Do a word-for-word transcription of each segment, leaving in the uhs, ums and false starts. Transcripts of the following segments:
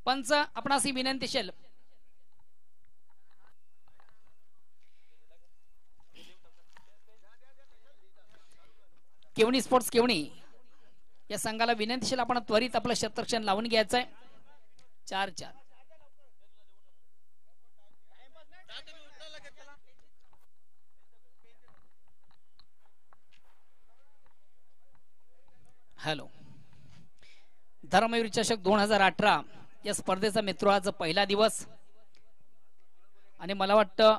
पंच आपणासी विनंतीशील केवणी स्पोर्ट्स केवणी या संघाला विनंतीशील आपण त्वरित आपलं शतरक्षण लावून घ्यायचं आहे. चार चार हॅलो धर्मवीर चषक दोन हजार अठरा या स्पर्धेचा मित्र आज पहिला दिवस आणि मला वाटतं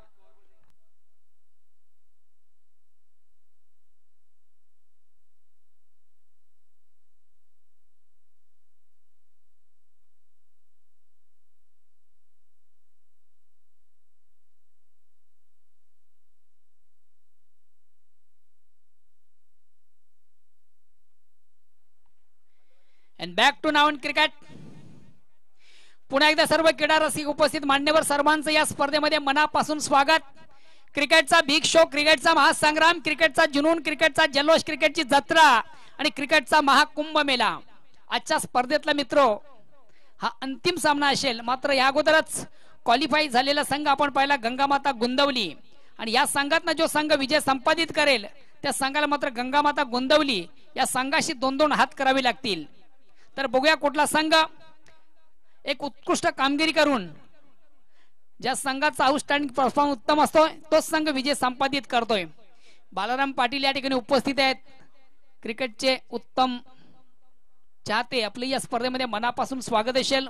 and back to now in cricket. पुन्हा एकदा सर्व क्रीडा रसिक उपस्थित मान्यवर सर्वांचं या स्पर्धेमध्ये मनापासून स्वागत. क्रिकेटचा बिग शो, क्रिकेटचा महासंग्राम, क्रिकेटचा जुनून, क्रिकेटचा जल्लोष, क्रिकेटची जत्रा आणि क्रिकेटचा महाकुंभ मेला. आजच्या स्पर्धेतला मित्र हा अंतिम सामना असेल. मात्र या अगोदरच क्वालिफाय झालेला संघ आपण पाहिला गंगामाता गोंदवली आणि या संघातनं जो संघ विजय संपादित करेल त्या संघाला मात्र गंगामाता गोंदवली या संघाशी दोन दोन हात करावे लागतील. तर बघूया कुठला संघ एक उत्कृष्ट कामगिरी करून ज्या संघाचा आउटस्टँडिंग परफॉर्मन्स उत्तम असतो तोच संघ विजय संपादित करतोय. बालाराम पाटील या ठिकाणी उपस्थित आहेत. क्रिकेटचे उत्तम चाहते आपले या स्पर्धेमध्ये मनापासून स्वागत असेल.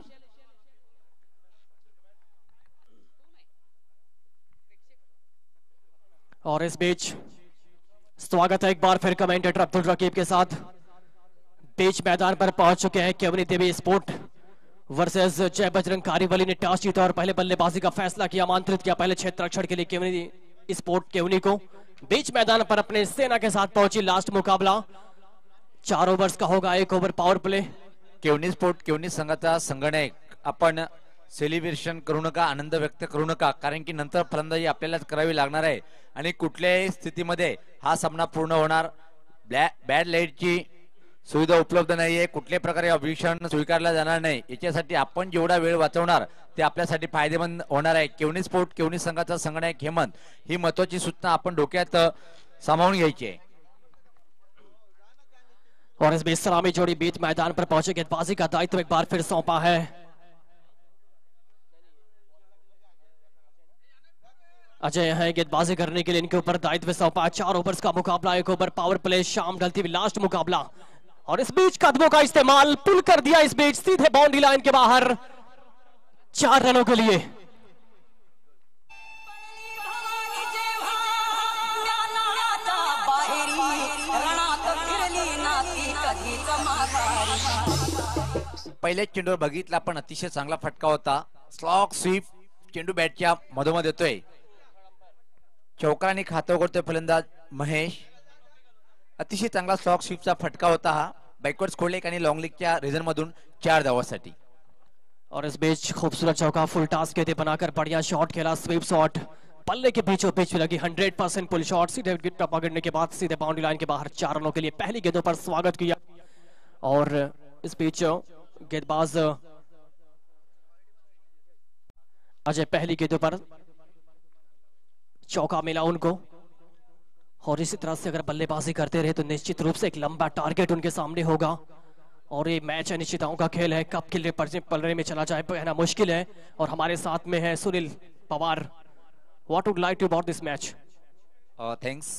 और इस बीच स्वागत है एक बार फिर कमेंटेटर अब्दुल रकीब के साथ. बीच मैदान पर पहुंच चुके हैं केवनी देवी स्पोर्ट वर्सेस जय बजरंग कारीवली ने टॉस जीता और पहले बल्लेबाजी का फैसला किया, आमंत्रित किया पहले क्षेत्र रक्षण के लिए केवनी स्पोर्ट केवनी को. बीच मैदान पर अपने सेना के साथ पहुंची. लास्ट मुकाबला चार ओव्हर्स का होगा, एक over power play. Kevani sport Kevani संघाचा संगणक आपण सेलिब्रेशन करू नका, आनंद व्यक्त करू नका, कारण की नंतर फलंदाजी आपल्यालाच करावी लागणार आहे आणि कुठल्याही स्थितीमध्ये हा सामना पूर्ण होणार. बॅड लाईटची सुविधा उपलब्ध नाहीये, कुठल्याही प्रकारे अभिषण स्वीकारला जाणार नाही. याच्यासाठी आपण जेवढा वेळ वाचवणार ते आपल्यासाठी फायदेमंद होणार आहे. केवनी स्पोर्ट केवनी संघाचा संगणक हेमंत ही महत्वाची सूचना आपण डोक्यात सामावून घ्यायची आहे. और इस बीच सलामी जोड़ी बीच मैदान पर पहुंचे. गेंदबाजी का दायित्व एक बार फिर सौंपा है. अजय है गेंदबाजी करने के लिए, इनके ऊपर दायित्व सौंपा. चार ओवर्स का मुकाबला, एक ओवर पावर प्ले. शाम ढलती हुई लास्ट मुकाबला और इस बीच कदमों का इस्तेमाल पुल कर दिया. इस बीच सीधे बाउंड्री लाइन के बाहर चार रनों के लिए. पहिल्याच चेंडूवर बघितला पण अतिशय चांगला फटका होता. स्लॉग स्वीप चेंडू बॅटच्या मधोमध येतोय. चौकाराने खातं उघडतोय फलंदाज महेश. अतिशय चांगला स्लॉग स्वीपचा फटका होता हा. बॅकवर्ड स्कोरलेक आणि लॉन्ग लेगच्या रिझन मधून चार धावांसाठी. और इस बीच खूबसूरत चौका फुल टास्क के थे बनाकर बढ़िया शॉट खेला. स्वीप शॉट पल्ले के बीचों बीच लगी. हंड्रेड परसेंट पुल शॉट सीधे टप्पा गिरने के बाद सीधे बाउंड्री लाइन के बाहर चार रनों के लिए पहली गेंदों पर स्वागत किया. और इस बीच गेंदबाज अजय पहली गेंदों पर चौका मिला उनको. और इसी तरह से अगर बल्लेबाजी करते रहे तो निश्चित रूप से एक लंबा टारगेट उनके सामने होगा. और ये मैच अनिश्चितताओं का खेल है. कब किले पलने में चला जाए कहना मुश्किल है. और हमारे साथ में है Sunil Pawar. What would like to about this match? Thanks.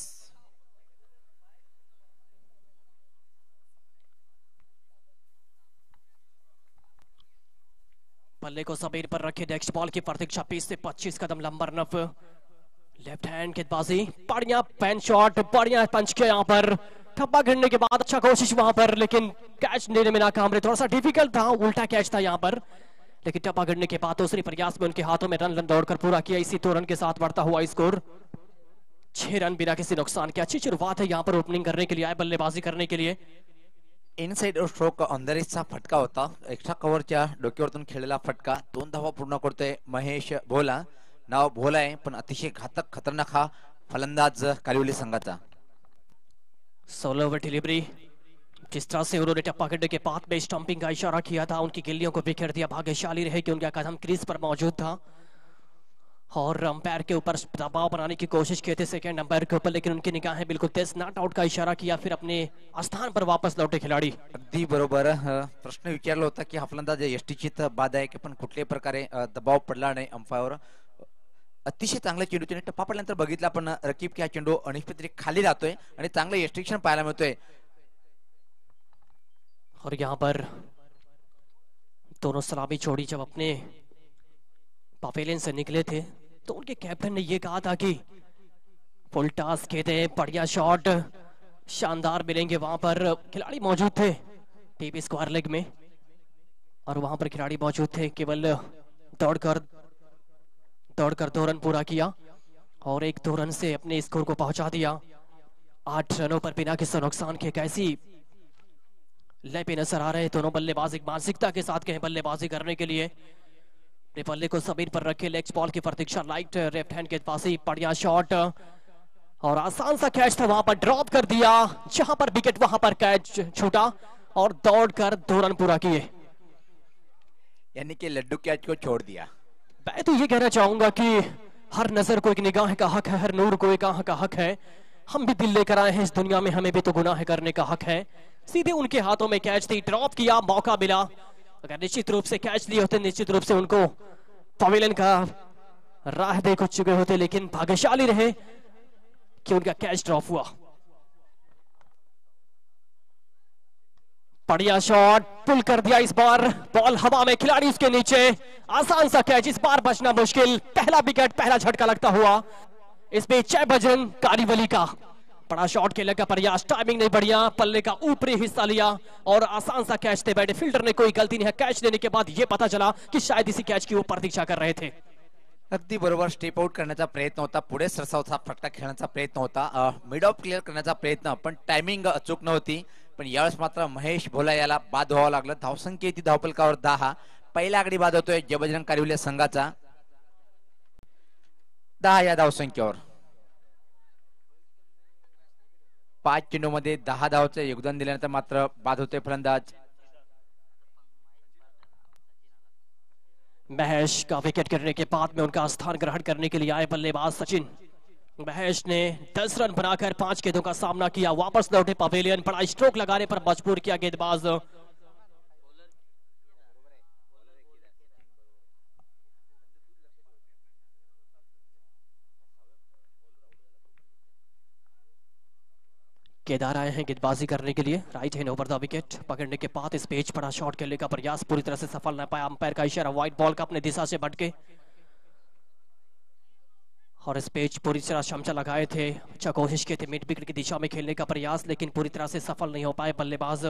बल्ले को जमीन पर रखे. नेक्स्ट बॉल की प्रतीक्षा. बीस से पच्चीस कदम लंबा रनअप. लेफ्ट हैंड गेंदबाजी, बढ़िया पैन शॉट, बढ़िया पंच किया यहाँ पर. ठप्पा गिरने के बाद अच्छा कोशिश वहां पर, लेकिन कैच लेने में नाकाम रहे. थोड़ा सा डिफिकल्ट था, उल्टा कैच था यहाँ पर, लेकिन टप्पा गिरने के बाद दूसरी प्रयास में उनके हाथों में रन रन दौड़कर पूरा किया. इसी दो रन के साथ बढ़ता हुआ स्कोर छह रन बिना किसी नुकसान के. अच्छी शुरुआत है यहाँ पर ओपनिंग करने के लिए आए, बल्लेबाजी करने के लिए. इनसाइड स्ट्रोक अंधारीचा फटका होता. एक्स्ट्रा कव्हरच्या डोक्यावरतून खेळलेला फटका. दोन धावा पूर्ण करतोय महेश भोला. नाव भोला आहे पण अतिशय घातक खतरनाक हा फलंदाज कारिवली संघाचा. सोलो ओव्हर डिलिव्हरी जिस तरह से उन्होंने टप्पा करने के बाद में स्टंपिंग का इशारा किया था, उनकी गिल्लियों को बिखेर दिया। भाग्यशाली रहे कि उनका कदम क्रीज पर मौजूद था और अंपायर के ऊपर दबाव बनाने की कोशिश की थी सेकंड अंपायर के ऊपर, लेकिन उनकी निगाहें बिल्कुल तेज नॉट आउट का इशारा किया, फिर अपने स्थान पर वापस लौटे खिलाडी। अगदी बरोबर. अ, प्रश्न विचारला होता की हा फलंदाज यष्टीची बाद आहे की पण कुठल्याही प्रकारे अ, दबाव पडला नाही अंपायर. अतिशय चांगला चेंडू त्याने टप्पा पडल्यानंतर बघितला, पण रकीब की हा चेंडू अनिश्चित खाली जातोय आणि चांगलं यष्टिक्शन पाहायला मिळतोय. और यहाँ पर दोनों सलामी छोड़ी जब अपने पवेलियन से निकले थे तो उनके कैप्टन ने ये कहा था कि फुल टास्क खेते, बढ़िया शॉट, शानदार मिलेंगे। वहां पर खिलाड़ी मौजूद थे टीपी स्क्वायर लेग में और वहां पर खिलाड़ी मौजूद थे, केवल दौड़कर दौड़कर दो रन पूरा किया और एक दो रन से अपने स्कोर को पहुंचा दिया आठ रनों पर बिना किसी नुकसान के। कैसी लय पे नजर आ रहे हैं दोनों बल्लेबाज, एक मानसिकता के साथ कहें बल्लेबाजी करने के लिए। अपने बल्ले को जमीन पर रखे, लेग बॉल की प्रतीक्षा, लाइट लेफ्ट हैंड गेंदबाजी, बढ़िया शॉट और आसान सा कैच था, वहां पर ड्रॉप कर दिया, जहां पर विकेट वहां पर कैच छूटा और दौड़कर दो रन पूरा किए, यानी कि लड्डू कैच को छोड़ दिया। मैं तो ये कहना चाहूंगा कि हर नजर को एक निगाह का हक है, हर नूर को एक आंख का हक है। हम भी दिल लेकर आए हैं इस दुनिया में, हमें भी तो गुनाह करने का हक है। सीधे उनके हाथों में कैच थी, ड्रॉप किया, मौका मिला। अगर निश्चित रूप से कैच लिए होते, निश्चित रूप से उनको पवेलियन का राह देख चुके होते, लेकिन भाग्यशाली रहे कि उनका कैच ड्रॉप हुआ। बढ़िया शॉट, पुल कर दिया इस बार, बॉल हवा में, खिलाड़ी उसके नीचे, आसान सा कैच, इस बार बचना मुश्किल। पहला विकेट, पहला झटका लगता हुआ इस बीच जय बजरंग कारीवली का बड़ा शॉट खेलने का प्रयास, टाइमिंग नहीं बढ़िया, पल्ले का ऊपरी हिस्सा लिया और आसान सा कैच थे। बैठे फील्डर ने कोई गलती नहीं है। कैच लेने के बाद यह पता चला कि शायद इसी कैच की वो प्रतीक्षा कर रहे थे। अगदी बरोबर, स्टेप आउट करण्याचा प्रयत्न होता, पुढे सरसावचा फटका खेळण्याचा प्रयत्न होता, मिड ऑफ क्लिअर करण्याचा प्रयत्न, पण टायमिंग अचूक नव्हती। पण यावेळेस मात्र महेश भोला याला बाद व्हावं लागलं। धावसंख्या येते धावपलकावर दहा, पहिला आगडी बाद होतोय जय बजरंग कारीवली संघाचा दहा या धावसंख्येवर। पाच चेंडू मध्ये दहा धावचं योगदान दिल्यानंतर मात्र बाद होते फलंदाज। महेश का विकेट गिरने के बाद में उनका स्थान ग्रहण करने के लिए आए बल्लेबाज सचिन। महेश ने दस रन बनाकर पांच गेंदों का सामना किया, वापस लौटे पवेलियन, बड़ा स्ट्रोक लगाने पर मजबूर किया गेंदबाज। केदार आए हैं गेंदबाजी करने के लिए, right hand over the wicket. पकड़ने के बाद इस पेज बड़ा शॉट खेलने का प्रयास पूरी तरह से सफल न पाया, अंपायर का इशारा व्हाइट बॉल का अपने दिशा से भटके और इस पेज पूरी तरह क्षमता लगाए थे, अच्छा कोशिश की थी मिड विकेट की दिशा में खेलने का प्रयास, लेकिन पूरी तरह से सफल नहीं हो पाए बल्लेबाज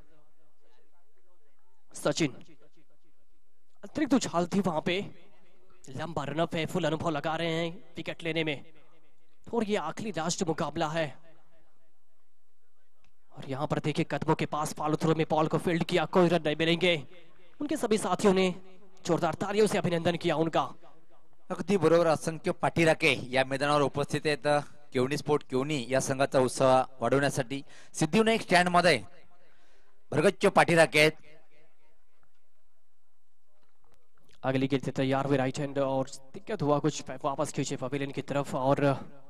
सचिन। अतिरिक्त उछाल थी वहां पे, लंबा रनअप है, फुल अनुभव लगा रहे हैं विकेट लेने में और ये आखिरी लास्ट मुकाबला है। और यहाँ पर देखिए कदमों के पास फॉलो थ्रो में बॉल को फील्ड किया, कोई रन नहीं मिलेंगे। उनके सभी साथियों ने जोरदार तालियों से अभिनंदन किया उनका। अगदी बरोबर, असंख्य पाठीराखे या मैदानावर उपस्थित आहेत केवनी स्पोर्ट केवनी या संघाचा उत्साह वाढवण्यासाठी। सिद्धिविनायक स्टँड मध्ये भरगच्च पाठीराखे आहेत। अगली गेंद तैयार हुए राइट हैंड और दिक्कत हुआ कुछ, वापस खींचे पवेलियन की तरफ और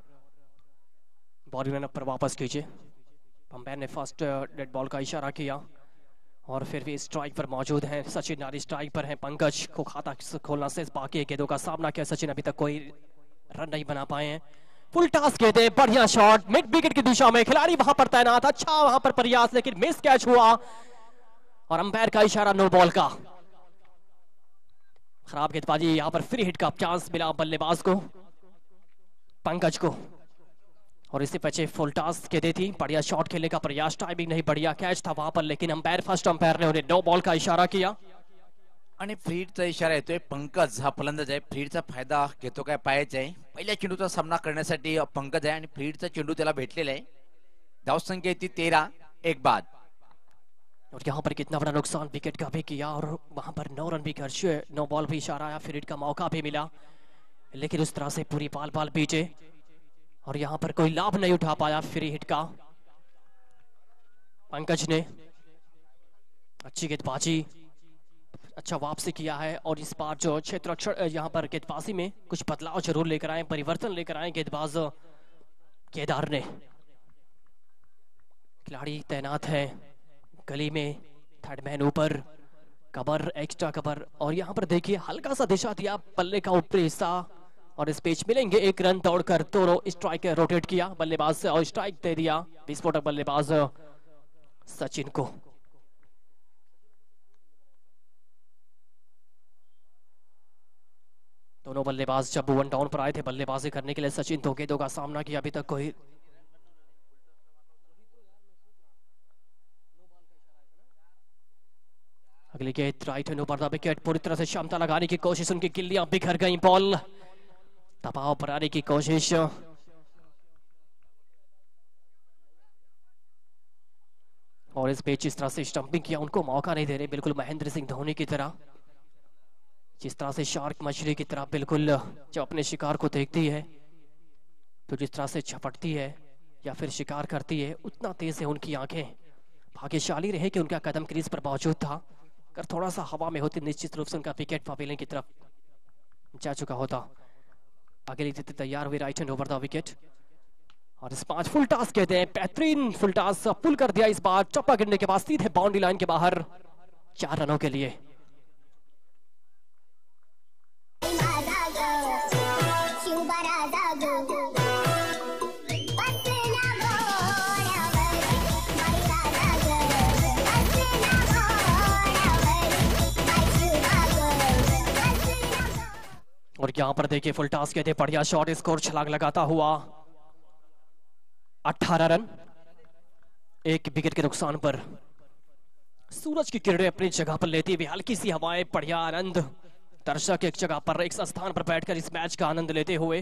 बॉल रन पर वापस खींचे। अंपायर ने फर्स्ट डेड बॉल का इशारा किया और फिर भी स्ट्राइक पर मौजूद हैं सचिन, नारी स्ट्राइक पर हैं। पंकज को खाता खोलना से बाकी गेंदों का सामना किया सचिन, अभी तक कोई रन नहीं बना पाए हैं। फुल टास्क गेंदे, बढ़िया शॉट, मिड विकेट की दिशा में, खिलाड़ी वहां पर तैनात, अच्छा वहां पर प्रयास, लेकिन मिस कैच हुआ और अंपायर का इशारा नो बॉल का। खराब गेंदबाजी, यहां पर फ्री हिट का चांस मिला बल्लेबाज को, पंकज को, और इसी बचे फुल टास्क के थी। बढ़िया शॉट खेलने का प्रयास, टाइमिंग नहीं बढ़िया, कैच था वहां पर, लेकिन अंपायर फर्स्ट अंपायर ने उन्हें नो बॉल का इशारा किया आणि फ्रीडचा इशारा येतोय। पंकज हा फलंदाज आहे, फ्रीडचा फायदा घेतो काय पाहायचा आहे। पहिल्या चेंडूचा सामना करण्यासाठी पंकज आहे आणि फ्रीडचा चेंडू त्याला भेटलेला आहे। धावसंख्या येते तेरा, एक बाद। और यहाँ पर कितना बड़ा नुकसान विकेट का भी किया और वहां पर नौ रन भी खर्चे, नो बॉल भी इशारा आया, फ्रीड का मौका भी मिला, लेकिन उस तरह से पूरी बाल बाल पीछे और यहां पर कोई लाभ नहीं उठा पाया फ्री हिट का। पंकज ने अच्छी गेंदबाजी, अच्छा वापसी किया है और इस बार जो क्षेत्र रक्षण यहाँ पर गेंदबाजी में कुछ बदलाव जरूर लेकर आए, परिवर्तन लेकर आए गेंदबाज केदार ने। खिलाड़ी तैनात है गली में, थर्ड मैन ऊपर, कवर एक्स्ट्रा कवर और यहाँ पर देखिए हल्का सा दिशा दिया बल्ले का ऊपरी हिस्सा और इस पिच मिलेंगे एक रन दौड़कर, दोनों स्ट्राइक रोटेट किया बल्लेबाज से और स्ट्राइक दे दिया विस्फोटक बल्लेबाज सचिन को। दोनों बल्लेबाज जब वन डाउन पर आए थे बल्लेबाजी करने के लिए, सचिन दो गेंदों का सामना किया, अभी तक कोई अगली गेंद राइट हैंड ऊपर द विकेट, पूरी तरह से क्षमता लगाने की कोशिश, उनकी गिल्लियां बिखर गई, बॉल दबाव बनाने की कोशिश और इस पिच इस तरह से स्टंपिंग किया, उनको मौका नहीं दे रहे, बिल्कुल महेंद्र सिंह धोनी की तरह, जिस तरह से शार्क मछली की तरह बिल्कुल जब अपने शिकार को देखती है तो जिस तरह से झपटती है या फिर शिकार करती है उतना तेज है उनकी आंखें। भाग्यशाली रहे कि उनका कदम क्रीज पर मौजूद था, अगर थोड़ा सा हवा में होती निश्चित रूप से उनका विकेट पवेलियन की तरफ जा चुका होता। अगली जीत तैयार हुई right hand over the wicket और इस पांच फुल टास कहते हैं, बेहतरीन फुल टास पुल कर दिया इस बार, चप्पा गिरने के बाद सीधे बाउंड्री लाइन के बाहर चार रनों के लिए। और यहां पर देखिए फुल टास कहते हैं, बढ़िया शॉट, स्कोर छलांग लगाता हुआ अठारह रन एक विकेट के नुकसान पर। सूरज की किरणें अपनी जगह पर लेती हुई हल्की सी हवाएं, बढ़िया आनंद, दर्शक एक जगह पर एक स्थान पर बैठकर इस मैच का आनंद लेते हुए।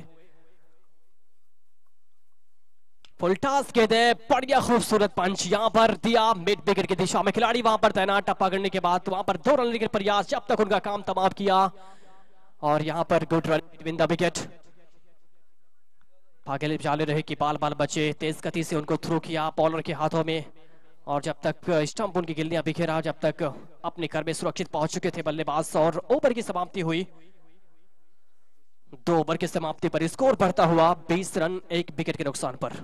फुल टास कहते हैं, बढ़िया खूबसूरत पंच यहां पर दिया मिड विकेट की दिशा में, खिलाड़ी वहां पर तैनात, टप्पा करने के बाद वहां पर दो रन लेने का प्रयास, जब तक उनका काम तमाम किया और यहां पर good run between the wicket. भागे जाले रहे कि बाल बाल बचे, तेज गति से उनको थ्रू किया बॉलर के हाथों में और जब तक स्टंप उनकी गिल्लियां बिखेरा, जब तक अपने घर में सुरक्षित पहुंच चुके थे बल्लेबाज और ओवर की समाप्ति हुई। दो ओवर की समाप्ति पर स्कोर बढ़ता हुआ बीस रन एक विकेट के नुकसान पर।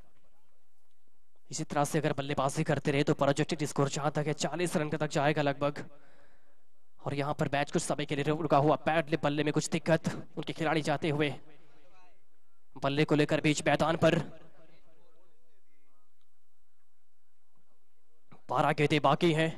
इसी तरह से अगर बल्लेबाजी करते रहे तो प्रोजेक्टेड स्कोर जहां तक है चालीस रन तक जाएगा लगभग। और यहां पर मैच कुछ समय के लिए रुका हुआ, पैड बल्ले में कुछ दिक्कत, उनके खिलाड़ी जाते हुए बल्ले को लेकर बीच मैदान पर। बारह गेंदें बाकी हैं।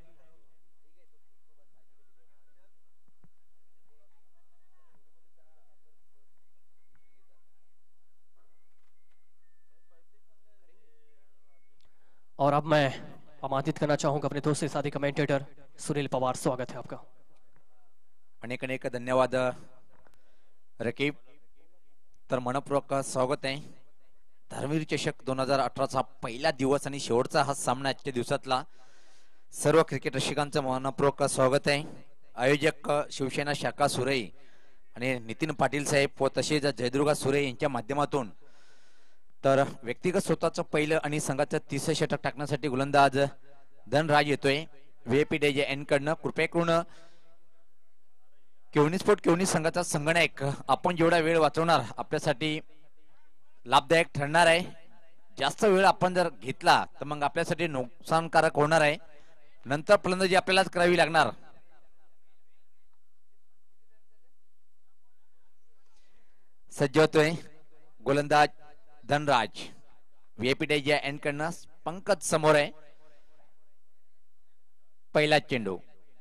और अब मैं आमंत्रित करना चाहूंगा अपने दोस्त साथी कमेंटेटर सुनील पवार, स्वागत है आपका। अनेक अनेक धन्यवाद रकीब, तर मनपूर्वक स्वागत आहे। धर्मवीर चषक दोन हजार अठराचा पहिला दिवस आणि शेवटचा हा सामना आजच्या दिवसातला, सर्व क्रिकेट रसिकांचं मनपूर्वक स्वागत आहे। आयोजक शिवसेना शाखा सुरई आणि नितीन पाटील साहेब व तसेच जयदुर्गा सुरई यांच्या माध्यमातून तर व्यक्तिगत स्वतःचं पहिलं आणि संघाचं तिसरं षटक टाकण्यासाठी गोलंदाज धनराज येतोय व्हीआयपी डेजे एन कडनं। कृपया करून केवनी स्पोर्ट केवनी संघाचा संगणक आपण जेवढा वेळ वाचवणार आपल्यासाठी लाभदायक ठरणार आहे। जास्त वेळ आपण जर घेतला तर मग आपल्यासाठी नुकसानकारक होणार आहे, नंतर फलंदाजी आपल्यालाच करावी लागणार। सज्ज होतोय गोलंदाज धनराज, व्हीआयपी डेजे एन कडनं पंकज समोर आहे। पहिला चेंडू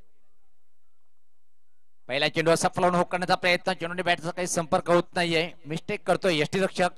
पहिला चेंडू असा फलवून हुक करण्याचा प्रयत्न, चेंडूने बॅटचा काही संपर्क होत नाहीये, मिस्टेक करतोय यष्टीरक्षक,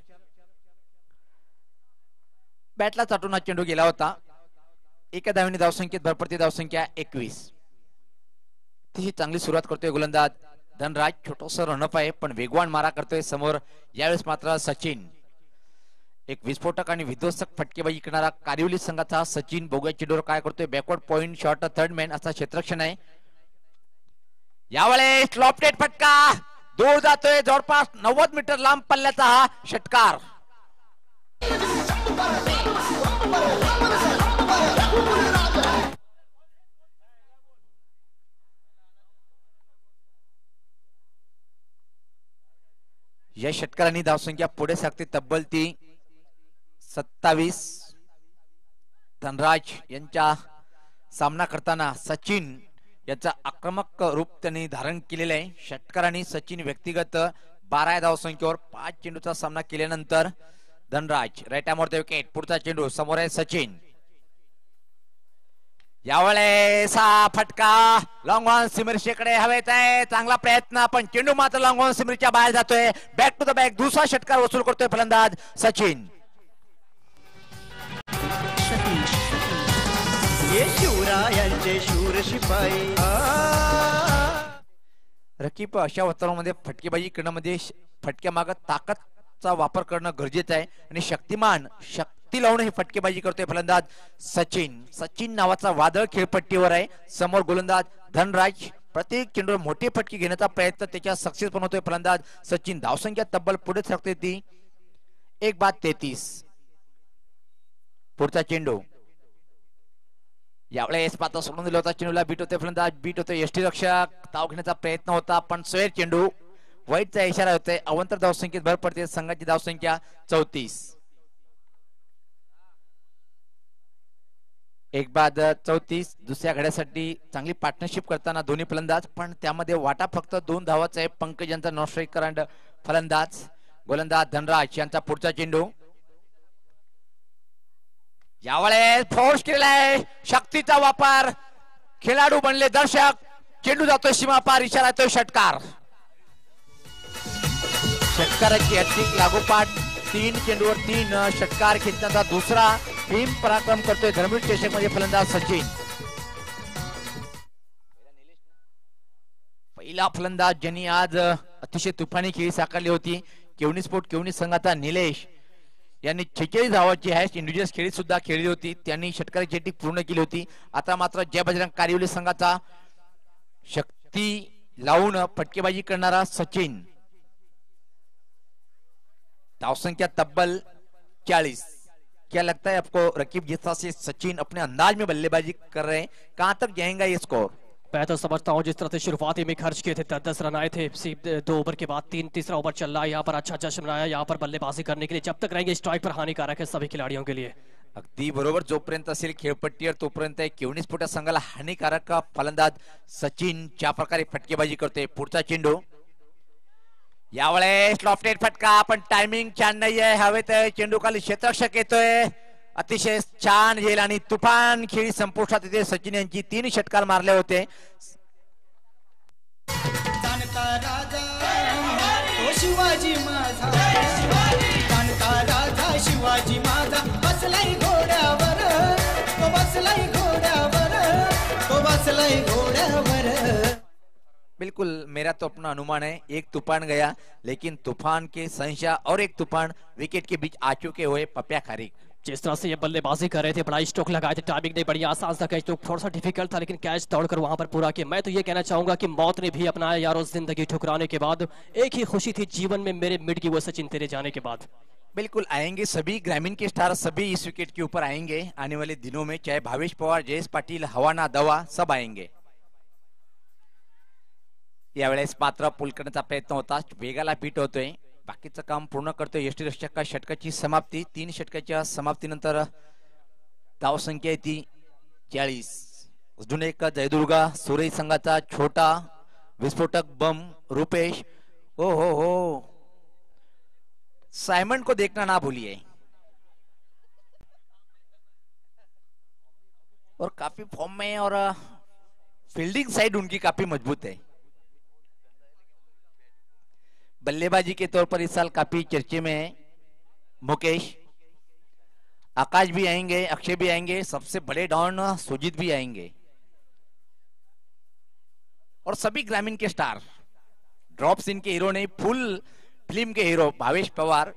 बॅटला चाटून हा चेंडू गेला होता। एका धावेने धावसंख्येत भरपडती धावसंख्या एकवीस। तिची चांगली सुरुवात करतोय गोलंदाज धनराज, छोटोसा रनअप आहे पण वेगवान मारा करतोय समोर। यावेळेस मात्र सचिन, एक विस्फोटक आणि विध्वंसक फटकेबाजी करणारा कारिवली संघाचा सचिन बोग्या चेंडूवर काय करतोय, backward point shot third man असा क्षेत्ररक्षण आहे। यावेळेस लॉफ्टेड फटका दूर जातोय, जवळपास नव्वद मीटर लांब पल्ल्याचा हा षटकार। या षटकारांनी धावसंख्या पुढे सागते तब्बल ती सत्तावीस. धनराज यांच्या सामना करताना सचिन याचा आक्रमक रूप त्यांनी धारण केलेलं आहे. षटकारांनी सचिन व्यक्तिगत बारा धावसंख्येवर पाच चेंडूचा सामना केल्यानंतर धनराज राईट आमोर विकेट. पुढचा चेंडू समोर आहे सचिन. यावेळेस हा फटका लॉंग ऑन सिमरशीकडे हवेत आहे. चांगला प्रयत्न पण चेंडू मात्र लॉंग ऑन सिमरच्या बाहेर जातोय. बॅक टू द बॅक दुसरा षटकार वसूल करतोय फलंदाज सचिन. ये शिवरायांचे शूर शिपाई. रकीब अशा वातावरणामध्ये फटकेबाजी करण्यामध्ये फटक्या मागत ताकदचा वापर करणं गरजेचं आहे आणि शक्तिमान शक्ती लावून ही फटकेबाजी करतोय फलंदाज सचिन. सचिन नावाचा वादळ खेळपट्टीवर आहे. समोर गोलंदाज धनराज. प्रत्येक चेंडूवर मोठे फटके घेण्याचा प्रयत्न त्याच्या सक्सेस पण होतोय फलंदाज सचिन. धावसंख्या तब्बल पुढे सरकते ती एक बाद तेहतीस. पुढचा चेंडू यावेळेस पात्र सोडून दिला होता. चेंडूला बीट होते फलंदाज. बीट होते यष्टी रक्षक. धाव घेण्याचा प्रयत्न होता पण सोयर चेंडू वाईटचा इशारा होतोय. अवंतर धावसंख्येत भर पडते. संघाची धावसंख्या चौतीस. एक बाद चौतीस. दुसऱ्या घड्यासाठी चांगली पार्टनरशिप करताना दोन्ही फलंदाज पण त्यामध्ये वाटा फक्त दोन धावाचा आहे. पंकज यांचा नॉन स्ट्राईक करंड फलंदाज. गोलंदाज धनराज यांचा पुढचा चेंडू यावेळेस फोर्स केलाय. शक्तीचा वापर. खेळाडू बनले दर्शक. चेंडू जातोय सीमा पार. इशारा येतोय षटकार. षटकाराची हॅट्रिक लागोपाठ तीन चेंडूवर तीन षटकार खेचण्याचा दुसरा भीम पराक्रम करतोय धर्मवीर चषक मध्ये फलंदाज सचिन. पहिला फलंदाज ज्यांनी आज अतिशय तुफानी खेळी साकारली होती केवणी स्पोर्ट केवणी संघाचा निलेश यांनी छेचाळीस धावाची हायस्ट इंडिव्हिज्युअल खेळी सुद्धा खेळली होती. त्यांनी षटकाराची हॅट्रिक पूर्ण केली होती. आता मात्र जय बजरंग कारिवली संघाचा शक्ती लावून फटकेबाजी करणारा सचिन. धावसंख्या तब्बल चालीस. क्या लगता है आपको रकीब जिस तरह से सचिन अपने अंदाज में बल्लेबाजी कर रहे हैं कहां तक जाएगा ये स्कोर? मैं तो समझता हूँ जिस तरह से शुरुआती में खर्च किए थे दस दस रन आए थे दो ओवर के बाद तीन तीसरा ओवर चल रहा है. यहाँ पर अच्छा जश्न मनाया. यहाँ पर बल्लेबाजी करने के लिए जब तक रहेंगे स्ट्राइक पर हानिकारक है सभी खिलाड़ियों के लिए. अगदी बरोबर. जोपर्यंत असेल खेळपट्टीवर तोपर्यंत केवणी स्फोट संघाला हानिकारक फलंदाज सचिन ज्या प्रकारे फटकेबाजी करतोय. पुढचा चेंडू यावेळेस लॉफ्टेड फटका पण टायमिंग छान नाहीये. हवेत चेंडू खाली क्षेत्ररक्षक येतोय. अतिशय छान येईल आणि तुफान खेळी संपुष्टात येते. सचिन यांची तीन षटकार मारले होते. शिवाजी माझा राजा शिवाजी माझा बसलाय घोड्यावर. तो बसलाय घोड्यावर. तो बसलाय घोड्यावर. बिल्कुल मेरा तो अपना अनुमान है. एक तूफान गया लेकिन तूफान के संशय और एक तूफान विकेट के बीच आ चुके हुए पप्या खारिक. जिस तरह से ये बल्लेबाजी कर रहे थे बड़ा स्ट्रोक लगाए थे. टाइमिंग नहीं बड़ी आसान था. कैच तो थोड़ा सा डिफिकल्ट था लेकिन कैच दौड़कर वहां पर पूरा किया. मैं तो ये कहना चाहूंगा कि मौत ने भी अपनाया यारों. जिंदगी ठुकराने के बाद एक ही खुशी थी जीवन में मेरे मिट गई वो सचिन तेरे जाने के बाद. बिल्कुल आएंगे सभी ग्रामीण के स्टार सभी इस विकेट के ऊपर आएंगे आने वाले दिनों में. चाहे भावेश पवार जयेश पाटील हवाना दवा सब आएंगे. यावेळेस मात्र पुल करण्याचा प्रयत्न होता. वेगाला पीट होतोय. बाकीचं काम पूर्ण करतोय यष्टी रक्षक. षटकाची समाप्ती. तीन षटकाच्या समाप्तीनंतर धावसंख्या ती चाळीस. अजून एक जयदुर्गा सुरई संघाचा छोटा विस्फोटक बम रुपेश. ओ हो हो साइमन को देखना ना भूलिए. और काफी फॉर्म में और फील्डिंग साइड उनकी काफी मजबूत है. बल्लेबाजी के तौर पर इस साल काफी चर्चे में है मुकेश. आकाश भी आएंगे. अक्षय भी आएंगे. सबसे बड़े डॉन सुजीत भी आएंगे. और सभी ग्रामीण के स्टार. ड्रॉप सीन के हीरो नहीं फुल फिल्म के हीरो भावेश पवार.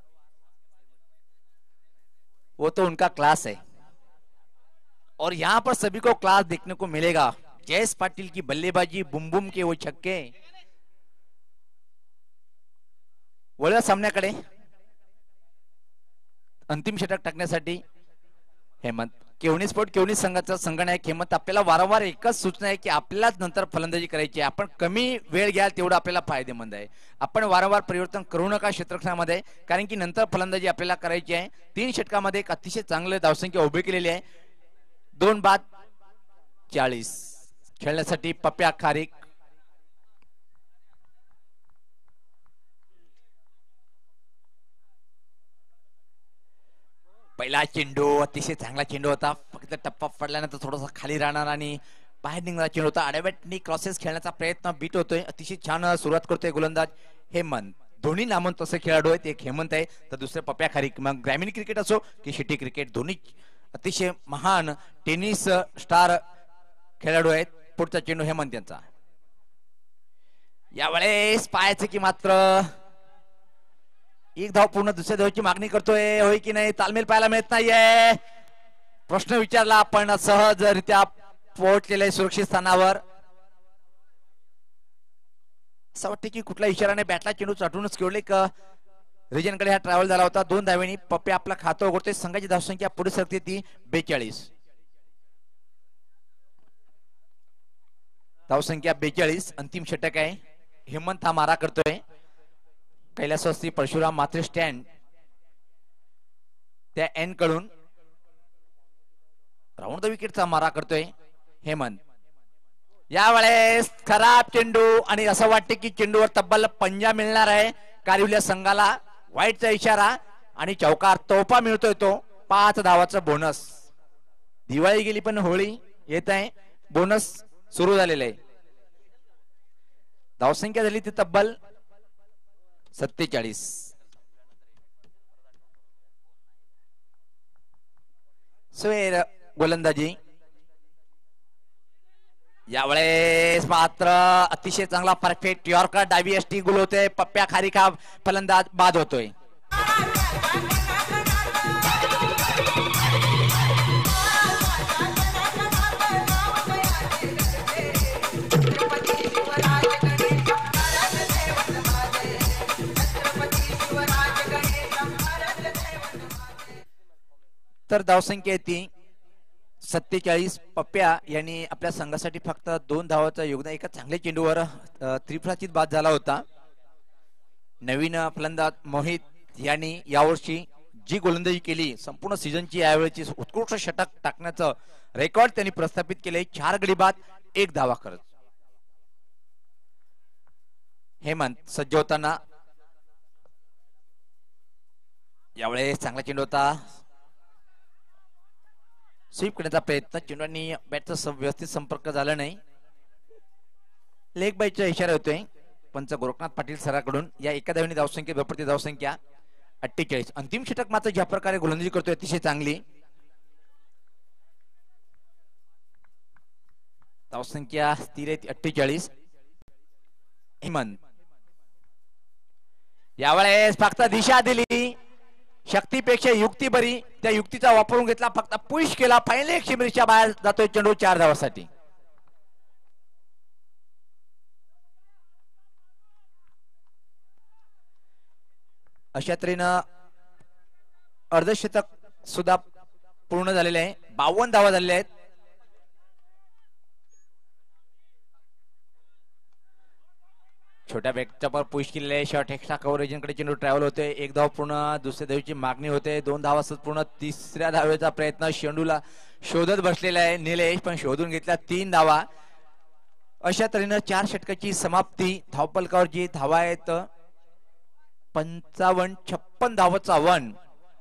वो तो उनका क्लास है और यहां पर सभी को क्लास देखने को मिलेगा. जयेश पाटिल की बल्लेबाजी बुम बुम के वो छक्के. वळूया सामन्याकडे. अंतिम षटक टाकण्यासाठी हेमंत केवणी स्पोर्ट केवणी संघाचा संघनायक हेमंत आपल्याला वारंवार एकच सूचना आहे की आपल्यालाच नंतर फलंदाजी करायची आहे. आपण कमी वेळ घ्याल तेवढं आपल्याला फायदेमंद आहे. आपण वारंवार परिवर्तन करू नका क्षेत्ररक्षणामध्ये, कारण की नंतर फलंदाजी आपल्याला करायची आहे. तीन षटकामध्ये एक अतिशय चांगले धावसंख्या उभी केलेली आहे. दोन बाद चाळीस खेळण्यासाठी पप्प्या खारीक. पहिला चेंडू अतिशय चांगला चेंडू होता, फक्त टप्पा पडल्यानंतर थोडासा खाली राहणार आणि बाहेर निघणारा चेंडू होता. आडव्यानी क्रॉसेस खेळण्याचा प्रयत्न बीट होतोय. अतिशय छान सुरुवात करतोय गोलंदाज हेमंत. दोन्ही नामवंत असे खेळाडू आहेत, एक हेमंत आहे तर दुसरे पप्प्या खारीक. मग ग्रामीण क्रिकेट असो की सिटी क्रिकेट, दोन्ही अतिशय महान टेनिस स्टार खेळाडू आहेत. पुढचा चेंडू हेमंत यांचा. यावेळेस पाहायचं की मात्र एक धाव पूर्ण दुसऱ्या धावची मागणी करतोय, होय की नाही तालमेल पाहायला मिळत नाहीये. प्रश्न विचारला आपण सहजरित्या पोहोचलेले सुरक्षित स्थानावर. असं वाटतं की कुठल्या इशाराने बॅटला चेंडू चाटूनच खेळले का रिजनकडे हा ट्रॅव्हल झाला होता. दोन धावेनी पप्पे आपला खातं उघडतोय. संघाची धावसंख्या पुढे सरते ती बेचाळीस. धावसंख्या बेचाळीस. अंतिम षटक आहे. हेमंत हा मारा करतोय. कैलासवासी परशुराम मात्रे स्टँड त्या एन कडून राऊंड द विकेटचा मारा करतोय हेमंत. यावेळेस खराब चेंडू आणि असं वाटते की चेंडूवर तब्बल पंजा मिळणार आहे कारिवल्या संघाला. वाईटचा इशारा आणि चौकार तोफा मिळतोय तो. पाच धावाचा बोनस. दिवाळी गेली पण होळी येत आहे. बोनस सुरू झालेला आहे. धावसंख्या झाली ती तब्बल सत्तेचाळीस. स्वेर गोलंदाजी. यावेळेस मात्र अतिशय चांगला परफेक्ट यॉर्कर डावी एसटी गुल होते. पप्प्या खारीक हा फलंदाज बाद होतोय. तर धावसंख्या ती सत्तेचाळीस. पप्प्या यांनी आपल्या संघासाठी फक्त दोन धावाचं योगदान. एका चांगल्या चेंडूवर त्रिफळाचीत बाद झाला होता. नवीन फलंदाज मोहित यांनी यावर्षी जी गोलंदाजी केली संपूर्ण सीझनची, यावेळेची उत्कृष्ट षटक टाकण्याचं रेकॉर्ड त्यांनी प्रस्थापित केले. चार गडी बाद एक धावा करत. हेमंत सज्ज होताना यावेळेस चांगला चेंडू होता. स्वीप करण्याचा प्रयत्न. चेंडूंनी बॅटचा व्यवस्थित संपर्क झाला नाही. लेग बाईचा इशारा होतोय पंच गोरखनाथ पाटील सराकडून. या एका धावेने धावसंख्या भरपडती धावसंख्या अठ्ठेचाळीस. अंतिम षटक मात्र ज्या प्रकारे गोलंदाजी करतोय अतिशय चांगली. धावसंख्या स्थिर आहे अठ्ठेचाळीस. हेमंत यावेळेस फक्त दिशा दिली. शक्तीपेक्षा युक्ती बरी. त्या युक्तीचा वापरून घेतला. फक्त पुश केला. फायनल एक शिमरीच्या बाहेर जातोय चेंडू चार धावासाठी. अशा तऱ्हेनं अर्धशतक सुद्धा पूर्ण झालेले आहे. बावन्न धावा झालेल्या आहेत. छोट्या बॅटच्या पुश केलेले आहे. शॉर्ट एक्स्ट्रा कव्हरेजकडे चेंडू ट्रॅव्हल होते. एक धाव पूर्ण. दुसऱ्या धावेची मागणी होते. दोन धावा पूर्ण. तिसऱ्या धावेचा प्रयत्न चेंडूला शोधत बसलेला आहे निलेश, पण शोधून घेतला. तीन धावा. अशा तऱ्हेनं चार षटकाची समाप्ती. धावपलकावर जी धावा आहेत पंचावन्न. छप्पन धावाचा वन.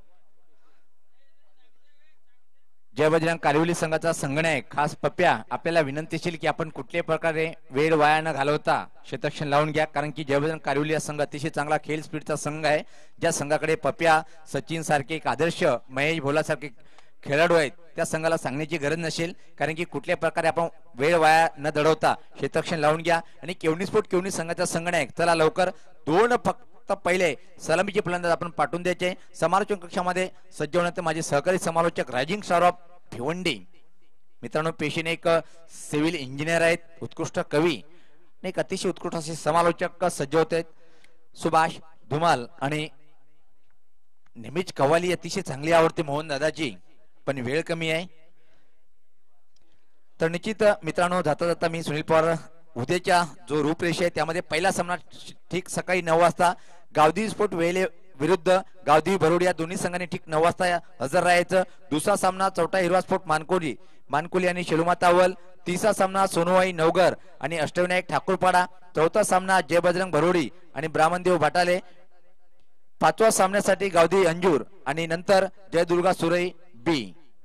जय बजरंग कारिवली संघाचा संघनायक खास पप्प्या आपल्याला विनंतीशील की आपण कुठल्याही प्रकारे वेळ वाया न घालवता क्षेत्ररक्षण लावून घ्या, कारण की जय बजरंग कारिवली हा संघ अतिशय चांगला खेळ स्पीडचा संघ आहे. ज्या संघाकडे पप्प्या सचिन सारखे एक आदर्श महेश भोला सारखे खेळाडू आहेत त्या संघाला सांगण्याची गरज नसेल, कारण की कुठल्या प्रकारे आपण वेळ वाया न दडवता क्षेत्ररक्षण लावून घ्या. आणि केवणी स्पोर्ट केवणी संघाचा संघनायक चला लवकर दोन फक्त पहिले सलामीचे फलंदाज आपण पाठवून द्यायचे. समालोचन कक्षामध्ये सज्ज होण्याचे माझे सहकारी समालोचक रायझिंग स्टार ऑफ भिवंडी मित्रांनो, पेशीने एक सिव्हिल इंजिनियर आहेत, उत्कृष्ट कवी, एक अतिशय उत्कृष्ट असे समालोचक सज्ज होते सुभाष धुमाल. आणि नेहमीच कव्वाली अतिशय चांगली आवडते मोहन दादाची, पण वेळ कमी आहे. तर निश्चित मित्रांनो जाता जाता मी सुनील पवार उद्याच्या जो रूपरेषा आहे त्यामध्ये पहिला सामना ठीक सकाळी नऊ वाजता गावदेवी स्पोर्ट वेले विरुद्ध गावदेवी भरोडी या दोन्ही संघांनी ठीक नऊ वाजता हजर राहायचं. दुसरा सामना चौटा हिरवा स्पोर्ट मानकोली मानकोली आणि शेलुमाता अव्वल. तिसरा सामना सोनूबाई नवगर आणि अष्टविनायक ठाकूरपाडा. चौथा सामना जय बजरंग भरोडी आणि ब्राह्मणदेव भाटाले. पाचव्या सामन्यासाठी गावदेवी अंजूर आणि नंतर जय दुर्गा सुरई बी.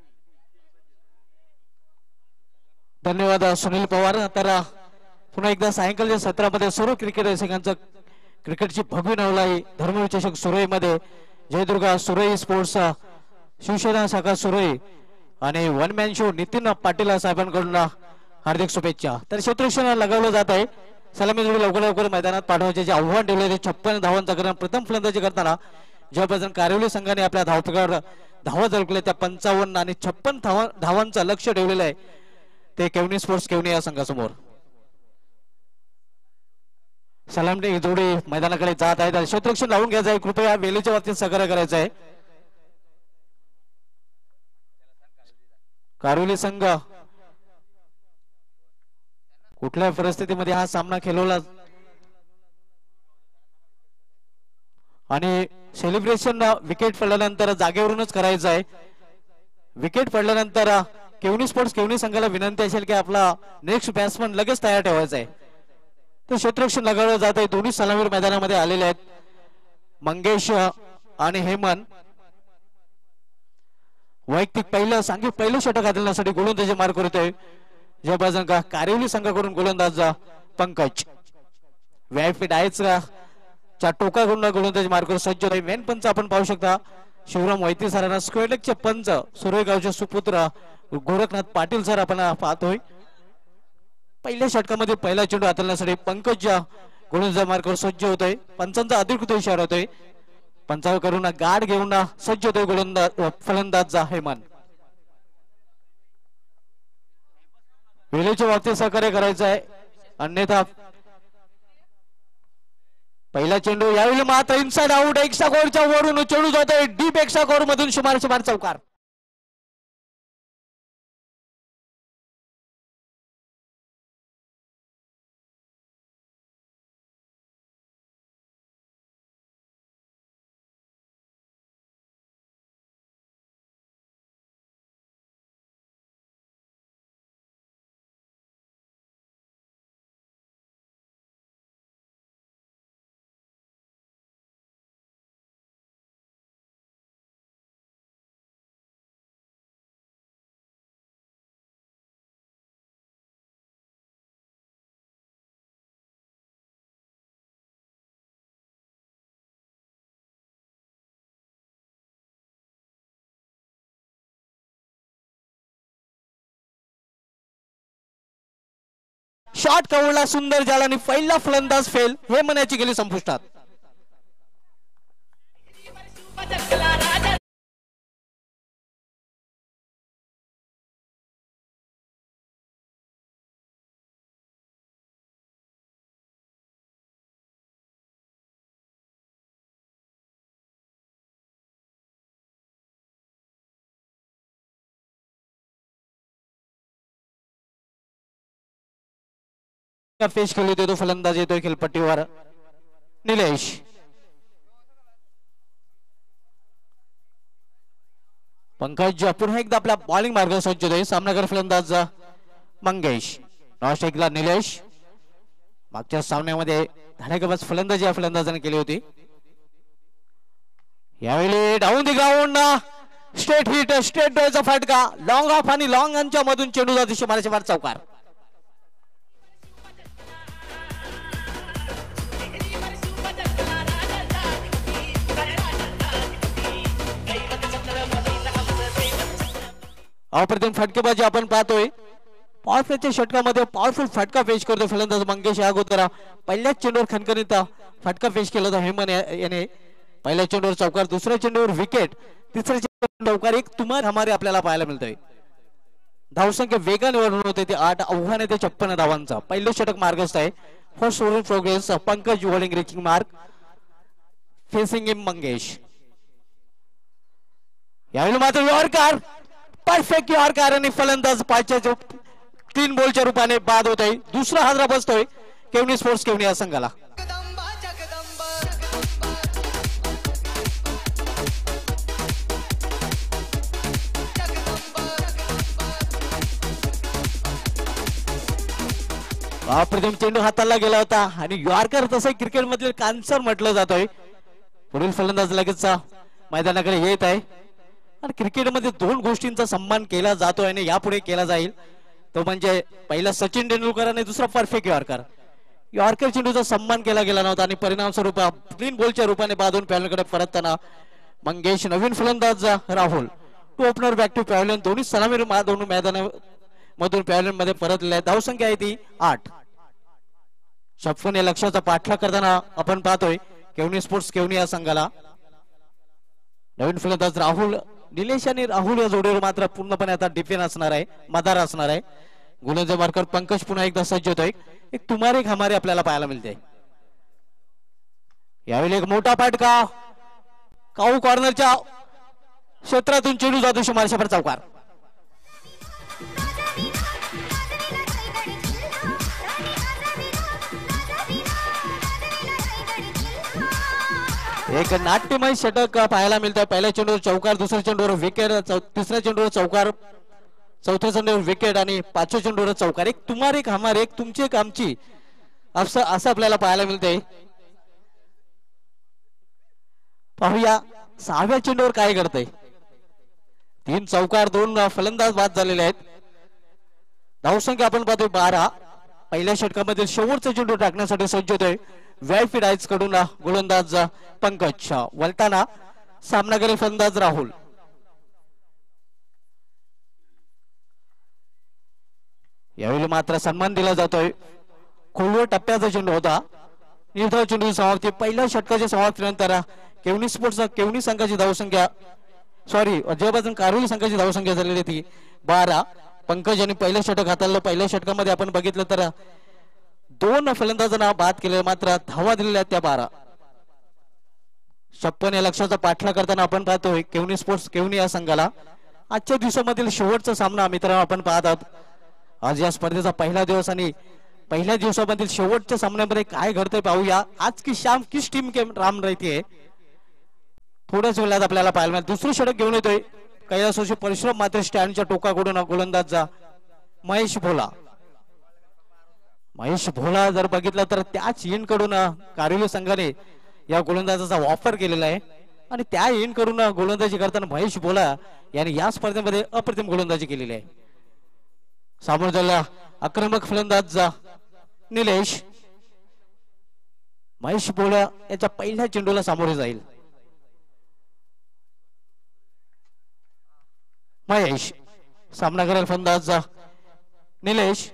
धन्यवाद सुनील पवार. तर पुन्हा एकदा सायंकाळच्या सत्रामध्ये सर्व क्रिकेट रसिकांचं क्रिकेटची भव्य नवलाई धर्मवीर चषक सुरईमध्ये जयदुर्गा सुरई स्पोर्ट्स शिवसेना शाखा सुरई आणि one man show Nitin Patil साहेबांकडून हार्दिक शुभेच्छा. तर क्षेत्ररक्षण लगावलं जात आहे. सलामी जोडी लवकर लवकर मैदानात पाठवायचे जे आव्हान ठेवले छप्पन धावांचा करून प्रथम फलंदाजी करताना जयबजरंग कारिवली संघाने आपल्या धावपकावर धावा झळकल्या त्या पंचावन्न आणि छप्पन धावा धावांचं लक्ष ठेवलेलं आहे ते केवनी स्पोर्ट्स केवनी या संघासमोर. सलामी जोडी मैदानाकडे जात आहे. क्षेत्ररक्षण लावून घ्यायचं आहे. कृपया वेळेच्या बाबतीत सहकार्य करायचं आहे. कारिवली संघ कुठल्या परिस्थितीमध्ये हा सामना खेळवला आणि सेलिब्रेशन विकेट पडल्यानंतर जागेवरूनच करायचं आहे. विकेट पडल्यानंतर केवनी स्पोर्ट्स केवनी संघाला विनंती असेल की आपला नेक्स्ट बॅट्समन लगेच तयार ठेवायचा आहे. तर क्षेत्ररक्षण लगावलं जात आहे. दोन्ही सलामीर मैदानामध्ये आलेले आहेत. मंगेश आणि हेमंत वैयक्तिक पहिलं सांगितलं पहिलं षटक घालण्यासाठी गोलंदाजी मार करतोय जय बजरंग कारिवली संघाकडून गोलंदाज पंकज. व्यायपीठ आहेच च्या टोकाकडून गोलंदाजी मार करून सज्ज होते. मेन पंच आपण पाहू शकता शिवराम वैती सरांना स्क्वेअरलेगचे पंच सुरेगावचे सुपुत्र गोरखनाथ पाटील सर आपण पाहतोय. पहिल्या षटकामध्ये पहिला चेंडू हाताळण्यासाठी पंकज गोलंदाजी मार करून सज्ज होतोय. पंचांचा अधिकृत इशारा होतोय. पंचावरून गाड घेऊन सज्ज होतोय गोलंदाज फलंदाज हेमंत. वेळेच्या बाबतीत सहकार्य करायचं आहे अन्यथा पहिला चेंडू यावेळी मात्र इनसाइड आउट एक्स्ट्रा कोरच्या वरून चेंडू जातोय डीप एक्स्ट्रा कोर मधून शुमार शुमार चौकार. शॉट कवळला सुंदर झाला आणि पहिला फलंदाज फेल हे म्हणायची गेली संपुष्टात. पेश खेळू देतो फलंदाज येतोय खेळपट्टीवर निलेश. पंकज पुन्हा एकदा आपल्या बॉलिंग मार्ग सज्ज होतोय. सामनाकर फलंदाज मंगेश. नॉस्ट्राईकला निलेश. मागच्या सामन्यामध्ये धाडेकबाज फलंदाजी या फलंदाजाने केली होती. यावेळी down the ground straight hit straight डोळचा फटका लॉंग ऑफ आणि लॉंग ऑनच्या मधून चेंडू जातो शुमाराच्या मार चौकार. अप्रतिम फटकेबाजी आपण पाहतोय. पॉवरप्लेच्या षटकामध्ये पॉवरफुल फटका पेश करतो फलंदाज मंगेश. अगोदर पहिल्याच चेंडूवर खणखणीत फटका पेश केला होता हेमंत याने. पहिल्या चेंडूवर चौकार, दुसऱ्या चेंडूवर विकेट, तिसऱ्या चेंडूवर चौकार. एक तुमार हमारे आपल्याला पाहायला मिळतोय. धावसंख्या वेगाने वाढून होते ते आठ आव्हान आहे ते छप्पन धावांचा. पहिलं षटक मार्गस्थ आहे. First over progress Pankaj bowling reaching mark facing in Mangesh. यावेळी मात्र यॉर्कर परफेक्ट यॉर्कर आणि फलंदाज पाचच्या तीन बॉलच्या रूपाने बाद होत आहे. दुसरा हादरा बसतोय केवनी स्पोर्ट्स केवनी या संघाला. अप्रतिम चेंडू हाताला गेला होता आणि यॉर्कर तसं क्रिकेट मधील कान्सर म्हटलं जातोय. पुढील फलंदाज लगेच मैदानाकडे येत आहे आणि क्रिकेटमध्ये दोन गोष्टींचा सन्मान केला जातोय आणि यापुढे केला जाईल. तो म्हणजे पहिला सचिन तेंडुलकर आणि दुसरा परफेक्ट यॉर्कर. यॉर्कर चेंडूचा सन्मान केला गेला नव्हता आणि परिणाम स्वरूप क्लीन बॉलच्या रूपाने बाधून पॅव्हलियनकडे परतताना मंगेश नवीन फलंदाज Rahul to opener back to pavilion दोन्ही सलामी दोन मैदान मधून पॅव्हलियन मध्ये परतले. धावसंख्या आहे ती आठ. छप्पन या लक्ष्याचा पाठलाग करताना आपण पाहतोय केवनी स्पोर्ट्स केवनी या संघाला. नवीन फलंदाज राहुल निलेश आणि राहुल या जोडीवर मात्र पूर्णपणे आता डिफेन असणार आहे, मदार असणार आहे. गोलंदाज मार्कर पंकज पुन्हा एकदा सज्ज होतोय. एक तुमारे खमारे आपल्याला पाहायला मिळते. यावेळी एक मोठा पाटका काऊ कॉर्नरच्या क्षेत्रातून चेंडू जातो शुमारशापर चौकार. एक नाट्यमय षटक पाहायला मिळतंय. पहिल्या चेंडूवर चौकार, दुसऱ्या चेंडूवर विकेट, तिसऱ्या चेंडूवर चौकार, चौथ्या चेंडूवर विकेट आणि पाचव्या चेंडूवर चौकार. एक तुम्हारे एक हमारे, एक तुमची एक आमची असं असं आपल्याला पाहायला मिळतंय. पाहूया सहाव्या चेंडूवर काय घडतंय. तीन चौकार, दोन फलंदाज बाद झालेले आहेत. धावसंख्या आपण पाहतोय बारा. पहिल्या षटकामध्ये शेवटचा चेंडू टाकण्यासाठी सज्ज होतोय वेलफीड आईज कडून गोलंदाज पंकज. वलताना सामना करेल फलंदाज राहुल. यावेळी मात्र सन्मान दिला जातोय. खोलवर टप्प्याचा चेंडू होता. निर्धाव चेंडू समाप्ती. पहिल्या षटकाच्या समाप्तीनंतर केवनी स्पोर्ट्स केवनी संघाची धावसंख्या सॉरी अजयबाजून कारोली संघाची धावसंख्या झालेली ती बारा. पंकज यांनी पहिलं षटक हाताळलं. पहिल्या षटकामध्ये आपण बघितलं तर दोन फलंदाजांना बाद केले, मात्र धावा दिलेल्या त्या बारा. छप्पन या लक्ष्याचा पाठलाग करताना आपण पाहतोय केवनी स्पोर्ट्स केवनी या संघाला. आजच्या दिवसामधील शेवटचा सामना मित्रांनो आपण पाहत आहोत. आज या स्पर्धेचा पहिला दिवस आणि पहिल्या दिवसामधील शेवटच्या सामन्यामध्ये काय घडतंय पाहूया. आज की शाम किस टीम के राम रहती है थोड्याच वेळात आपल्याला पाहायला मिळेल. दुसरं षटक घेऊन येतोय कैलासोशी परिश्रम मात्र स्टँडच्या टोकाकडून गोलंदाज महेश भोला. महेश भोला जर बघितलं तर त्याच एंड कडून कारोली संघाने या गोलंदाजाचा वापर केलेला आहे आणि त्या एंड कडून गोलंदाजी करताना महेश भोला यांनी या स्पर्धेमध्ये अप्रतिम गोलंदाजी केलेली आहे. सामोर झाला आक्रमक फलंदाज निलेश. महेश भोला याच्या पहिल्या चेंडूला सामोरे जाईल. महेश सामना करेल फलंदाज निलेश.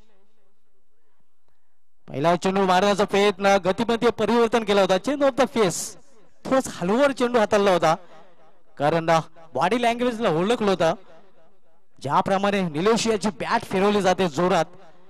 पहिला चेंडू मारण्याचा प्रयत्न गतीमध्ये परिवर्तन केला होता. चेंज ऑफ द फेस थोडाच हलवर चेंडू हाताळला होता कारण बॉडी लँग्वेजला ओळखलं होतं. ज्याप्रमाणे निलेश याची बॅट फिरवली जाते जोरात,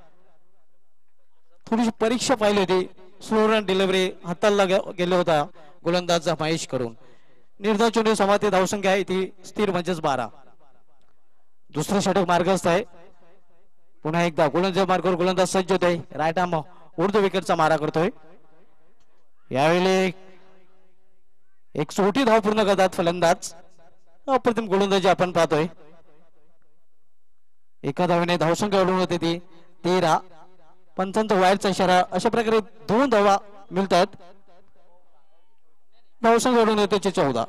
थोडीशी परीक्षा पाहिली होती. स्लो रन डिलिव्हरी हाताळला गेला होता गोलंदाज महेश कडून. निर्धाव चेंडू समाप्ती. धावसंख्या आहे ती स्थिर म्हणजेच बारा. दुसरं षटक मार्गस्थ आहे. पुन्हा एकदा गोलंदाज मार्गावर गोलंदाज सज्ज होते. राईट आर्म उर्दू विकेटचा मारा करतोय. यावेळी एक छोटी धाव पूर्ण करतात फलंदाज. अप्रतिम गोलंदाजी आपण पाहतोय. एका धावेने धावसंख्या वाढवून होते ती तेरा. पंचांचा वाईटचा इशारा. अशा प्रकारे दोन धावा मिळतात. धावसंख्या वाढवून होते चौदा.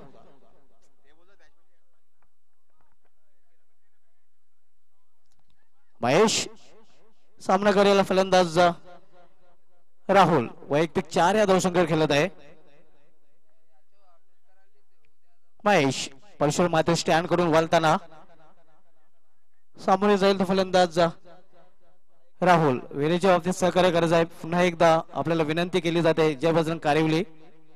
महेश सामना करायला फलंदाज राहुल. वैयक्तिक चार या धावसंख्येवर खेळत आहे. महेश परशुराम मात्र स्टँड कडून वळताना सामोरे जाईल तो फलंदाज राहुल. वेळेच्या बाबतीत सहकार्य करायचं आहे. पुन्हा एकदा आपल्याला विनंती केली जाते जय बजरंग कारिवली.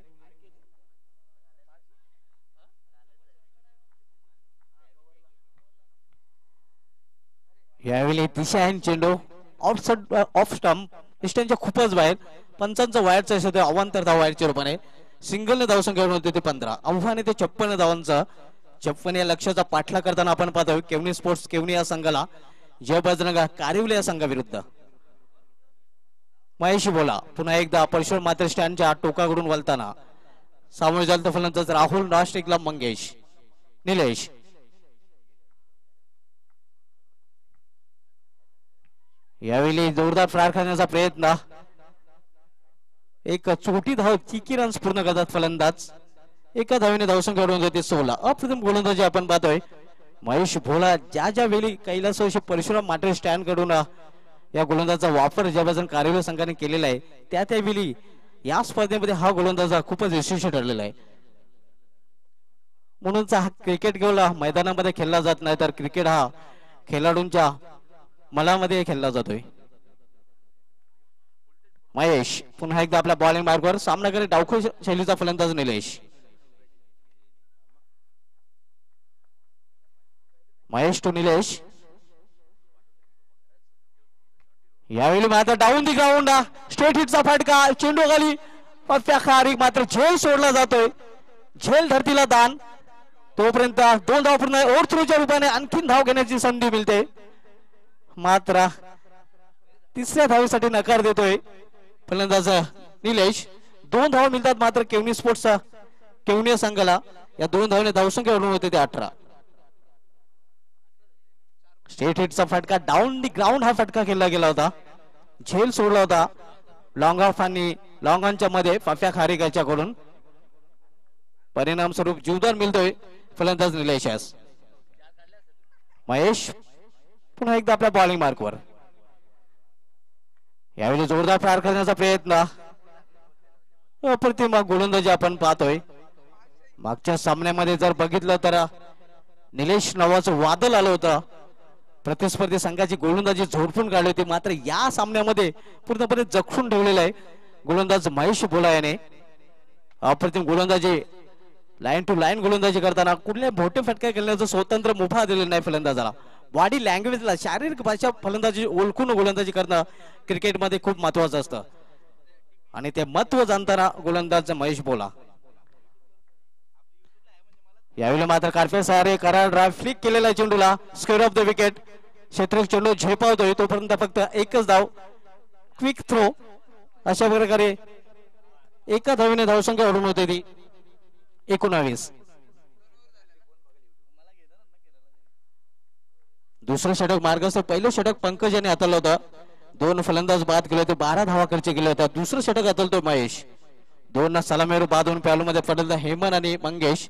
यावेळी दिशाहीन चेंडू ऑफ साइड ऑफ स्टंप स्टँडच्या खूपच बाहेर. पंचांचा वायरचा यशोदय अवांतर धाव वायरच्या रूपाने सिंगलने धावसंख्या होते ते पंधरा. आव्हाने ते छप्पन धावांचा. छप्पन या लक्ष्याचा पाठलाग करताना आपण पाहतोय केवनी स्पोर्ट्स केवनी या संघाला. जय बजरंग कारिवले या संघाविरुद्ध. महेश बोला पुन्हा एकदा परशुराम मात्र स्टँडच्या टोकाकडून वळताना सामोरे झालं फलंदाज राहुल नाशिकला मंगेश निलेश. यावेळी जोरदार फार करण्याचा प्रयत्न, एक चोटी धाव चिकी रन्स पूर्ण करतात फलंदाज. एका धावेने धावसंख्या वाढवून जाते सोळा. अप्रतिम गोलंदाजी आपण पाहतोय. महेश भोला ज्या ज्या वेळी कैलास परशुराम माटे स्टँड कडून या गोलंदाजाचा वापर ज्या बाजून कार्यरत संघाने केलेला आहे त्या त्यावेळी या स्पर्धेमध्ये हा गोलंदाज खूपच यशस्वी ठरलेला आहे. म्हणूनच हा क्रिकेट केवळ मैदानामध्ये खेळला जात नाही तर क्रिकेट हा खेळाडूंच्या मनामध्ये खेळला जातोय. महेश पुन्हा एकदा आपल्या बॉलिंग मार्गवर सामनाकारी डावखोर शैलीचा फलंदाज निलेश. महेश टू निलेश. यावेळी मात्र डाऊन दी ग्राउंड स्ट्रेट हिटचा फटका, चेंडू खाली खारी मात्र झेल सोडला जातोय. झेल धरतीला दान. तोपर्यंत दोन धाव पूर्ण ओव्हर थ्रूच्या रूपाने आणखीन धाव घेण्याची संधी मिळते. मात्र तिसऱ्या धावेसाठी नकार देतोय फलंदाज निलेश. दोन धाव मिळतात मात्र केवनी स्पोर्ट्सचा केवनी संघाला. या दोन धावने धावसंख्या वाढवून होते ते अठरा. स्ट्रेट हिटचा फटका डाऊन दी ग्राउंड हा फटका खेळला गेला होता. झेल सोडला होता लॉंग ऑफ आणि लॉंग ऑनच्या मध्ये फाफ्या खारिकाच्या कडून. परिणाम स्वरूप जीवदार मिळतोय फलंदाज निलेश. महेश पुन्हा एकदा आपल्या बॉलिंग मार्कवर. यावेळी जोरदार फार करण्याचा प्रयत्न, अप्रतिम गोलंदाजी आपण पाहतोय. मागच्या सामन्यामध्ये जर बघितलं तर निलेश नावाचं वादळ आलं होतं. प्रतिस्पर्धी संघाची गोलंदाजी झोडपून काढली होती. मात्र या सामन्यामध्ये पूर्णपणे जखून ठेवलेला आहे गोलंदाज महेश भोला याने. अप्रतिम गोलंदाजी, लाईन टू लाईन गोलंदाजी करताना कुठल्या मोठे फटका खेळण्याचं स्वतंत्र मुभा दिलेला नाही फलंदाजाला. बॉडी लँग्वेजला शारीरिक भाषा फलंदाजी ओळखून गोलंदाजी करणं क्रिकेटमध्ये खूप महत्वाचं असतं आणि ते महत्व जाणताना गोलंदाज महेश भोला. यावेळी मात्र कार्पेट सारे करार ड्राइव्ह फ्लिक केलेला चेंडूला स्क्वेअर ऑफ द विकेट. क्षेत्र चेंडू झेपावतोय तोपर्यंत फक्त एकच धाव, क्विक थ्रो. अशा प्रकारे एका धावेने धावसंख्या वाढून होते ती एकोणावीस. दुसरं षटक मार्गस्थ, पहिलं षटक पंकज याने हाताळलं होतं. दोन फलंदाज बाद केले होते, बारा धावा खर्च केल्या होत्या. दुसरं षटक हाताळतो महेश. दोन सलामीवर बाद होऊन पॅलू मध्ये पडले हेमन आणि मंगेश.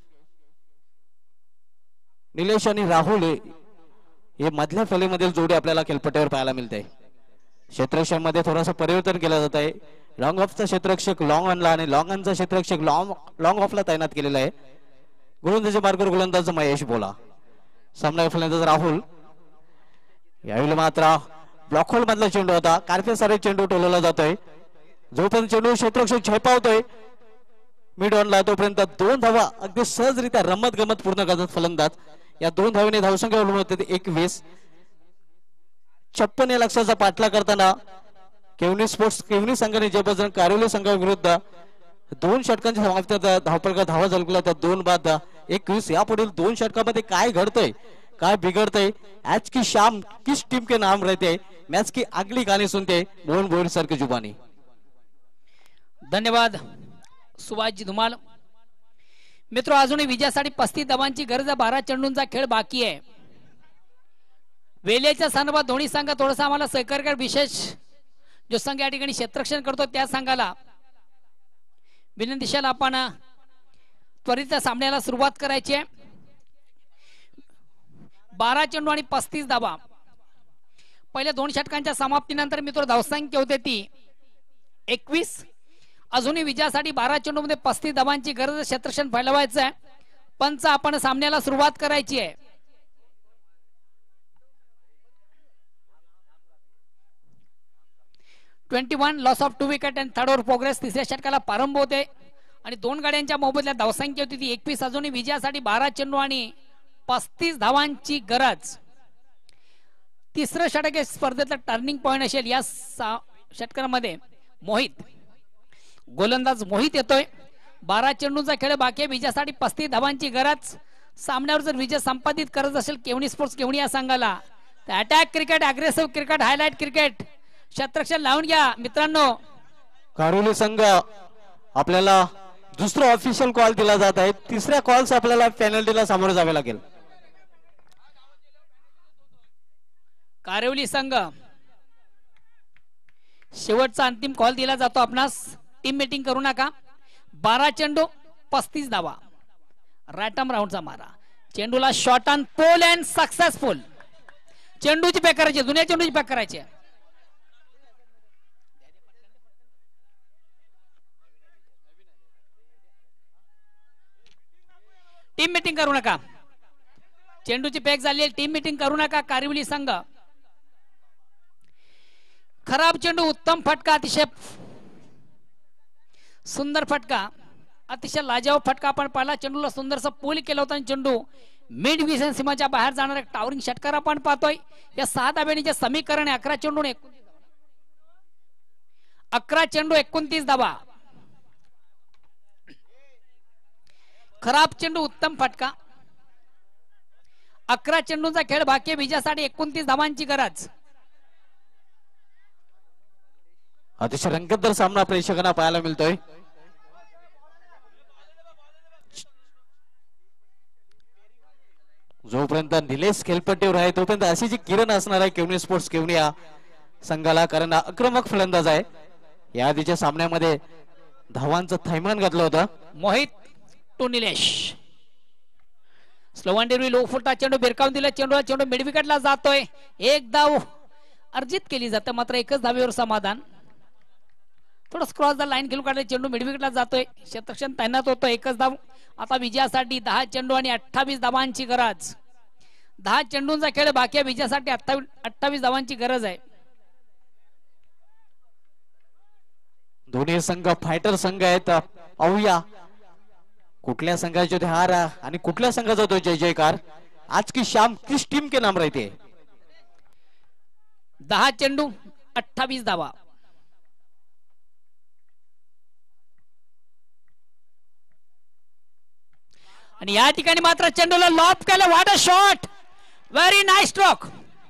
निलेश आणि राहुल हे मधल्या फलीमधील जोडी आपल्याला खेळपट्टीवर पाहायला मिळते. क्षेत्ररक्षण मध्ये थोडासा परिवर्तन केलं जात आहे. लॉंग ऑफचा क्षेत्ररक्षक लॉंग ऑनला आणि लॉंग ऑनचा क्षेत्ररक्षक लॉंग लॉंग ऑफला तैनात केलेला आहे. गोलंदाजी मार्गावर गोलंदाज महेश भोला. सामना फलंदाज राहुल. यावेळी मात्र ब्लॉक होल मधला चेंडू होता. कार्पेट सारे चेंडू टोलवला जातोय. जोपर्यंत चेंडू क्षेत्ररक्षक झेपावतोय मिड ऑनला तोपर्यंत दोन धावा अगदी सहजरित्या रमत गमत पूर्ण करतात फलंदाज. या दोन धावेने धावसंख्या वाढवून होते एकवीस. छप्पन या लक्षाचा पाठला करताना केवनी स्पोर्ट्स केवनी संघाने जयबजरंग कारिवले संघाविरुद्ध दोन षटकांच्या समाप्तीत धावपळका धावा झळकल्या त्या दोन बाद एकवीस. यापुढील दोन षटकामध्ये काय घडतंय काय बिघडतंय, आज की शाम किस टीम के नाम रहते, मैच की अगली गाणी सुनते मोहन बोर सर की जुबानी. धन्यवाद सुभाषजी धुमाल. मित्र अजूनही विजयासाठी पस्तीस धावांची गरज. बारा चेंडूंचा खेळ बाकी आहे. वेलेच्या संदर्भात दोन्ही संघ थोडासा आम्हाला सहकार्य कर. विशेष जो संघ या ठिकाणी क्षेत्ररक्षण करतो त्या संघाला विनंतीशाला आपण त्वरित सामन्याला सुरुवात करायची आहे. बारा चेंडू आणि पस्तीस धावा. पहिल्या दोन षटकांच्या समाप्तीनंतर मित्र धावसंख्या होते ती एकवीस. अजूनही विजयासाठी बारा चेंडू मध्ये पस्तीस धावांची गरज. क्षेत्ररक्षण फैलवायचं आहे. पंच आपण सामन्याला सुरुवात करायची आहे. Twenty one loss of two wicket and third over progress. तिसऱ्या षटकाला प्रारंभ होते आणि दोन गाड्यांच्या मोबदल्यात धावसंख्या होती ती एकवीस. अजूनही विजयासाठी बारा चेंडू आणि पस्तीस धावांची गरज. तिसरं षटक हे स्पर्धेतलं टर्निंग पॉइंट असेल. या षटकामध्ये मोहित गोलंदाज मोहित येतोय. बारा चेंडूंचा खेळ बाकी. विजयासाठी पस्तीस धावांची गरज. सामन्यावर जर विजय संपादित करत असेल केवणी स्पोर्ट्स केवणी या संघाला attack cricket, aggressive cricket, highlight cricket क्षेत्ररक्षण लावून घ्या मित्रांनो. कारोली संघ आपल्याला दुसरा ऑफिशियल कॉल दिला जात आहे. तिसऱ्या कॉल्स आपल्याला पेनल्टीला सामोरे जावे लागेल. कारिवली संघ शेवटचा अंतिम कॉल दिला जातो आपणास. टीम मीटिंग करू नका. बारा चेंडू पस्तीस धावा. रॅटम राऊंडचा मारा. चेंडूला shot on pole and successful. चेंडूची पॅक करायची, जुन्या चेंडूची पॅक करायची. टीम मीटिंग करू नका. चेंडूची पॅक झाली. टीम मीटिंग करू नका. कारिवली संघ खराब चेंडू, उत्तम फटका, अतिशय सुंदर फटका, अतिशय लाजवाब फटका आपण पाहिला. चेंडूला सुंदरसा पूल केला होता आणि चेंडू मिड विजन सीमाच्या बाहेर जाणारा एक टावरिंग षटकार आपण पाहतोय. या सहा धाब्यांचे जे समीकरण आहे अकरा चेंडू अकरा चेंडू एकोणतीस धावा. खराब चेंडू, उत्तम फटका. अकरा चेंडूंचा खेळ बाकी. विजयासाठी एकोणतीस धावांची गरज. अतिशय रंगतदार सामना प्रेक्षकांना पाहायला मिळतोय. जोपर्यंत निलेश खेळपट्टीवर आहे तोपर्यंत अशी जी किरण असणार आहे केवनी स्पोर्ट्स केवनी या संघाला, कारण आक्रमक फलंदाज आहे. या आधीच्या सामन्यामध्ये धावांचं थैमान घातलं होतं. Mohit to Nilesh. Slow one low full toss चेंडू भिरकावून दिला. चेंडूला चेंडू मिड विकेटला जातोय. एक धाव अर्जित केली जाते मात्र एकच धावेवर समाधान. थोडं क्रॉस द लाईन खेळून काढले. चेंडू मिड विकेटला जातोय. क्षेत्ररक्षण तैनात होतो. एकच धाव. आता विजयासाठी दहा चेंडू आणि अठ्ठावीस धावांची गरज. दहा चेंडूंचा खेळ बाकी आहे. विजयासाठी अठ्ठावीस अठ्ठावीस धावांची गरज आहे. दोन्ही संघ फायटर संघ आहेत. पाहूया कुठल्या संघाचे होते हार आणि कुठल्या संघाचा होतो जय जयकार. आज की शाम किस टीम के नाम रहते. दहा चेंडू अठ्ठावीस धावा. आणि या ठिकाणी मात्र चेंडूला लॉप केलं. What a shot, very nice stroke.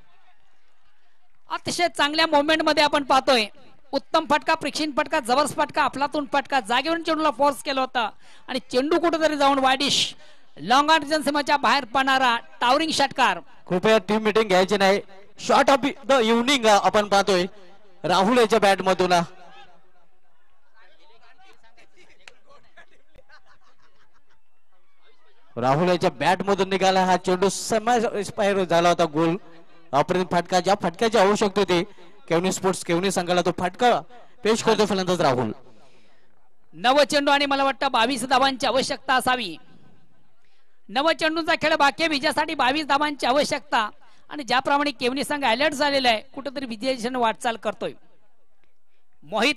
अतिशय चांगल्या मोमेंट मध्ये आपण पाहतोय. उत्तम फटका, प्रेक्षण फटका, जबरदस्त फटका, अफलातून फटका. जागेवरून चेंडूला फोर्स केला होता आणि चेंडू कुठेतरी जाऊन वाडिश लॉंग ऑन सीमाच्या बाहेर पडणारा टावरिंग षटकार. कृपया टीम मीटिंग घ्यायची नाही. शॉट ऑफ द इव्हनिंग आपण पाहतोय राहुल याच्या बॅट मधून. राहुल याच्या बॅट मधून निघाला हा चेंडू. समाज झाला होता गोल. अप्रतिम फटका, ज्या फटक्याची आवश्यकता होती केवनी स्पोर्ट्स केवनी संघाला तो फटका पेश करतो फलंदाज राहुल. नव चेंडू आणि मला वाटतं बावीस धावांची आवश्यकता असावी. नव चेंडूंचा खेळ बाकी. विजयासाठी बावीस धावांची आवश्यकता. आणि ज्याप्रमाणे केवनी संघ अलर्ट झालेला आहे कुठेतरी विजयाची वाटचाल करतोय. मोहित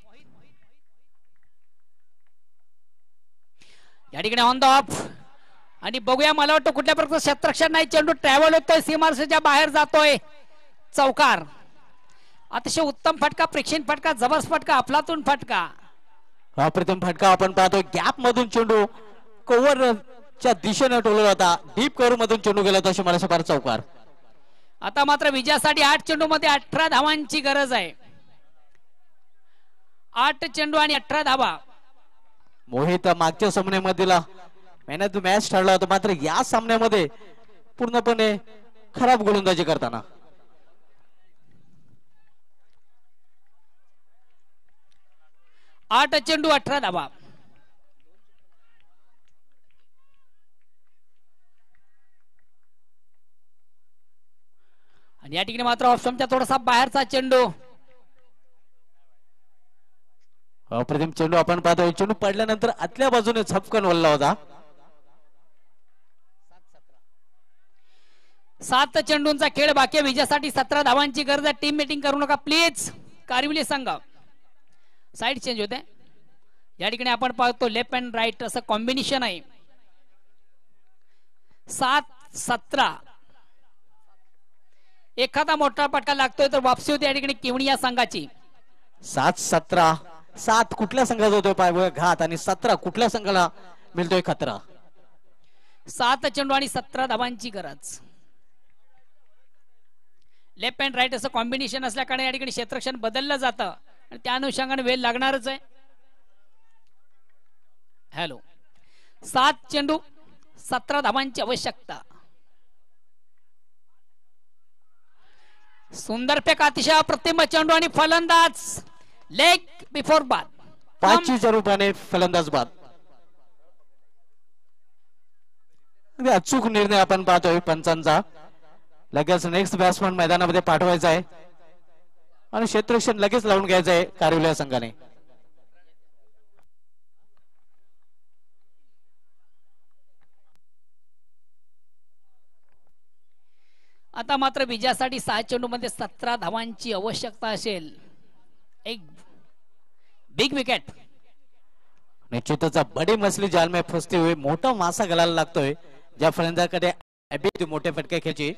या ठिकाणी ऑन द ऑफ. आणि बघूया मला वाटतं कुठल्या प्रकारचं क्षेत्ररक्षण नाही. चेंडू ट्रॅव्हल होतोय, सीमारेषेच्या बाहेर जातोय. चौकार. अतिशय उत्तम फटका, प्रेक्षण फटका, जबरदस्त फटका, अफलातून फटका. अप्रतिम फटका आपण पाहतोय. गॅप मधून चेंडू कव्हरच्या दिशेने टोलला होता. डीप कव्हर मधून चेंडू गेला होता सीमारेषा पार. चौकार. आता मात्र विजयासाठी आठ चेंडू मध्ये अठरा धावांची गरज आहे. आठ चेंडू आणि अठरा धावा. मोहित मागच्या सामन्यामध्ये मॅन ऑफ द मॅच ठरला होता मात्र या सामन्यामध्ये पूर्णपणे खराब गोलंदाजी करताना. आठ चेंडू अठरा धावा. आणि या ठिकाणी मात्र ऑप्शनच्या थोडासा बाहेरचा चेंडू. अप्रतिम चेंडू आपण पाहतोय. चेंडू पडल्यानंतर आतल्या बाजूने झपकन वळला होता. सात चेंडूंचा खेळ बाकी. विजयासाठी सतरा धावांची गरज आहे. टीम मीटिंग करू नका प्लीज. कारिवली संघ साइड चेंज होते. या ठिकाणी आपण पाहतो लेफ्ट अँड राईट असं कॉम्बिनेशन आहे. सात सतरा. एखादा मोठा फटका लागतोय तर वापसी होते या ठिकाणी केवणी या संघाची. सात सतरा. सात कुठल्या संघाचा होतोय पाय घात आणि सतरा कुठल्या संघाला मिळतोय खतरा. सात चेंडू आणि सतरा धावांची गरज. लेफ्ट अँड राईट असं कॉम्बिनेशन असल्याकडे या ठिकाणी क्षेत्ररक्षण बदललं जातं आणि त्या अनुषंगाने वेळ लागणारच आहे. हॅलो, सात चेंडू सतरा धावांची आवश्यकता. सुंदर फेक, अतिशय अप्रतिम चेंडू आणि फलंदाज लेग बिफोर बाद. पाचच्या रूपाने फलंदाज बाद. अचूक निर्णय आपण पाहतोय पंचांचा. लगेच नेक्स्ट बॅट्समन मैदानामध्ये पाठवायचा आहे आणि क्षेत्ररक्षण लगेच लावून घ्यायचं आहे कारिवली संघाने. आता मात्र विजयासाठी सहा चेंडू मध्ये सतरा धावांची आवश्यकता असेल. एक बिग विकेट. निश्चितच बडी मछली जाल में फसते हुए मोठा मासा घालायला लागतोय ज्या फलंदाजाकडे अभेद मोठे फटके खेळची.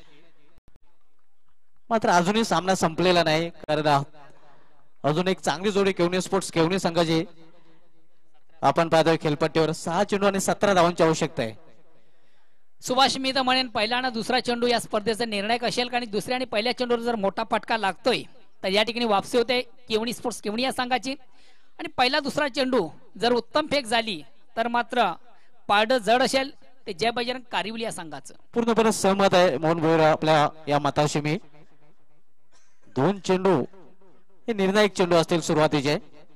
मात्र अजूनही सामना संपलेला नाही, कारण अजून एक चांगली जोडी केवनी स्पोर्ट्स केवनी संघाची आपण पाहतोय खेळपट्टीवर. सहा चेंडू आणि सतरा धावांची आवश्यकता आहे. सुभाष, मी तर म्हणेन पहिला आणि दुसरा चेंडू या स्पर्धेचा निर्णायक असेल, कारण दुसऱ्या आणि पहिल्या चेंडूवर जर मोठा फटका लागतोय तर या ठिकाणी वापसी होते केवणी स्पोर्ट्स केवणी या संघाची. आणि पहिला दुसरा चेंडू जर उत्तम फेक झाली तर मात्र पारड जड असेल ते जय बजरंग कारिवली या संघाचं. पूर्णपणे सहमत आहे मोहन भोईर आपल्या या मताशी मी. दोन चेंडू हे निर्णायक चेंडू असतील सुरुवातीचे.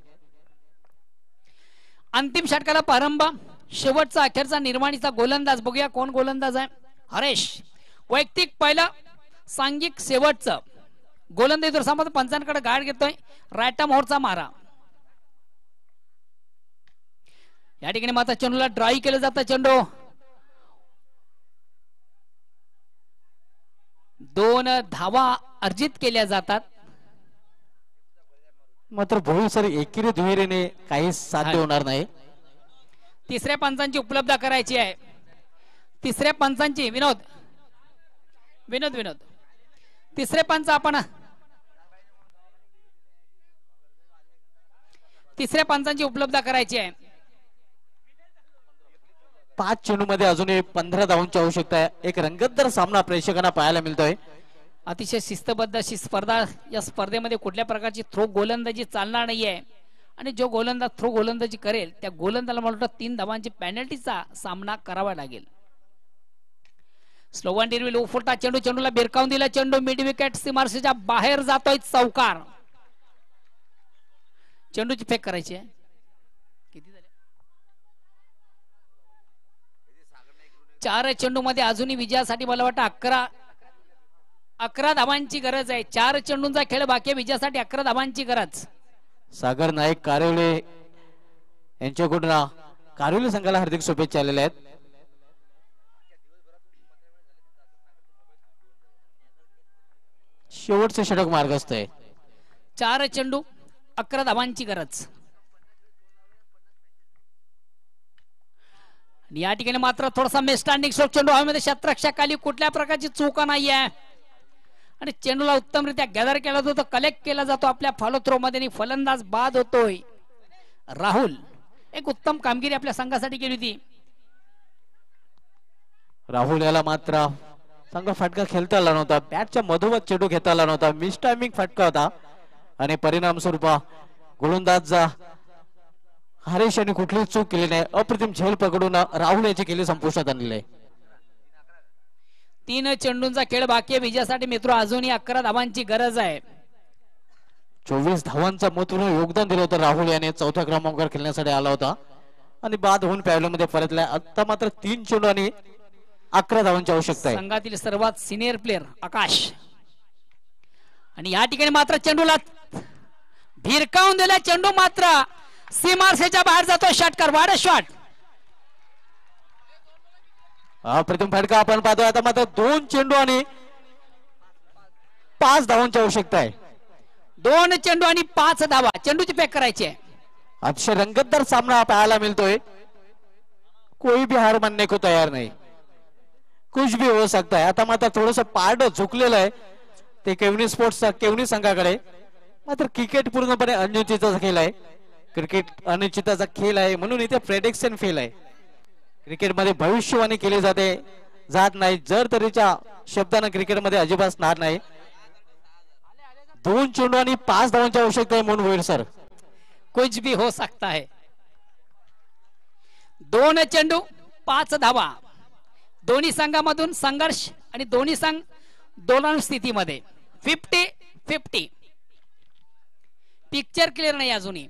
अंतिम षटकाला प्रारंभ. शेवटचा अखेरचा निर्माणीचा गोलंदाज. बघूया कोण गोलंदाज आहे. हरेश वैयक्तिक पहिला, सांघिक शेवटचं गोलंदाज समोर पंचांकडे गाड घेतोय. रायटा मोहरचा मारा. या ठिकाणी मात्र चेंडूला ड्राई केलं जातं. चेंडू दोन धावा अर्जित केल्या जातात. मात्र भोईर सर एकेरी दुहेरीने काही साध्य होणार नाही. तिसऱ्या पंचांची उपलब्ध करायची आहे. तिसऱ्या पंचांची विनोद विनोद विनोद तिसरे पंच आपण तिसऱ्या पंचांची उपलब्ध करायची आहे. पाच चेंडू मध्ये अजूनही पंधरा धावांची आवश्यकता आहे. एक रंगतदार सामना प्रेक्षकांना पाहायला मिळतोय. अतिशय शिस्तबद्ध अशी स्पर्धा. या स्पर्धेमध्ये कुठल्या प्रकारची थ्रो गोलंदाजी चालणार नाहीये आणि जो गोलंदाज थ्रो गोलंदाजी करेल त्या गोलंदाजाला मला वाटतं तीन धावांची पेनल्टीचा सामना करावा लागेल. स्लोवन डिरविल उफुलटा चेंडू, चेंडूला भिरकावून दिला. चेंडू मिड विकेट सीमारेषेच्या बाहेर जातोय. चौकार. चेंडूची फेक करायची आहे. किती झाले? चार चेंडू मध्ये अजूनही विजयासाठी मला वाटतं अकरा अकरा धावांची गरज आहे. चार चेंडूंचा खेळ बाकी आहे. विजयासाठी अकरा धावांची गरज. सागर नाईक कारिवली यांच्याकडून कारिवली संघाला हार्दिक शुभेच्छा आलेल्या आहेत. शेवटचे षटक मार्गस्थ आहे. चार चेंडू अकरा धावांची गरज. या ठिकाणी मात्र थोडासा मिसस्टँडिंग स्ट्रोक. चेंडू हवेमध्ये क्षेत्ररक्षकाली कुठल्या प्रकारची चूक नाही आहे आणि चेंडूला उत्तमरित्या गॅदर केला जातो, कलेक्ट केला जातो आपल्या फॉलो थ्रो मध्ये आणि फलंदाज बाद होतोय. राहुल एक उत्तम कामगिरी आपल्या संघासाठी केली होती. राहुल याला मात्र चांगला फटका खेळता आला नव्हता. बॅटच्या मधोमध चेंडू घेता आला नव्हता. मिस टायमिंग फटका होता आणि परिणाम स्वरूप गोलंदाज हरेश यांनी कुठलीच चूक केली नाही. अप्रतिम झेल पकडून राहुल याची केली संपुष्टात आणले. तीन चेंडूंचा खेळ बाकी आहे. विजयासाठी मित्र अजूनही अकरा धावांची गरज आहे. चोवीस धावांचा महत्वपूर्ण योगदान दिलं होतं राहुल याने. चौथ्या क्रमांकावर खेळण्यासाठी आला होता आणि बाद होऊन पॅव्हलियन मध्ये परतला. आता मात्र तीन चेंडू आणि अकरा धावांची आवश्यकता आहे. संघातील सर्वात सिनियर प्लेअर आकाश आणि या ठिकाणी मात्र चेंडूला भिरकावून दिला. चेंडू मात्र सीमारेषेच्या बाहेर जातो. षटकार. वाढ शॉट. प्रथम फटका आपण पाहतोय. आता मात्र दोन चेंडू आणि पाच धावांची आवश्यकता आहे. दोन चेंडू आणि पाच धावा. चेंडूची पॅक करायची आहे. अतिशय रंगतदार सामना पाहायला मिळतोय. कोई भी हार मानने को तयार नाही. कुछ भी हो सकता है. आता मात्र थोडस पारड झुकलेलं आहे ते केवनी स्पोर्ट्स केवनी संघाकडे. मात्र क्रिकेट पूर्णपणे अनिश्चितचा खेळ आहे. क्रिकेट अनिश्चितचा खेळ आहे म्हणून इथे प्रेडिक्शन फेल आहे. क्रिकेटमध्ये भविष्यवाणी केली जाते जात नाही. जर तरीच्या शब्दानं क्रिकेटमध्ये अजिबात असणार नाही. दोन चेंडू आणि पाच धावांची आवश्यकता आहे म्हणून होईल सर. कुछ भी हो सकता है. दोन चेंडू पाच धावा, दोन्ही संघामधून संघर्ष आणि दोन्ही संघ दोन स्थितीमध्ये फिफ्टी फिफ्टी. पिक्चर क्लिअर नाही अजूनही.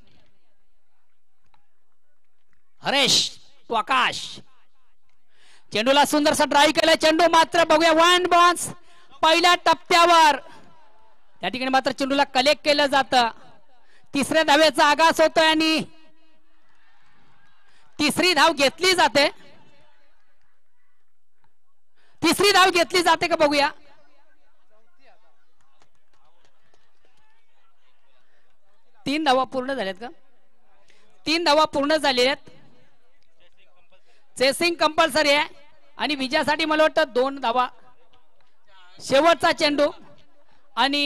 हरेश तो आकाश चेंडूला सुंदरसा ड्राईव्ह केला. चेंडू मात्र बघूया वन बाउन्स पहिल्या टप्प्यावर. त्या ठिकाणी मात्र चेंडूला कलेक्ट केलं जातं. तिसऱ्या धावेचा आगास होतोय आणि तिसरी धाव घेतली जाते. तिसरी धाव घेतली जाते का बघूया. तीन धावा पूर्ण झाल्यात का. तीन धावा पूर्ण झालेल्या आहेत. चेसिंग कंपल्सरी आहे आणि विजयासाठी मला वाटतं दोन धावा. शेवटचा चेंडू आणि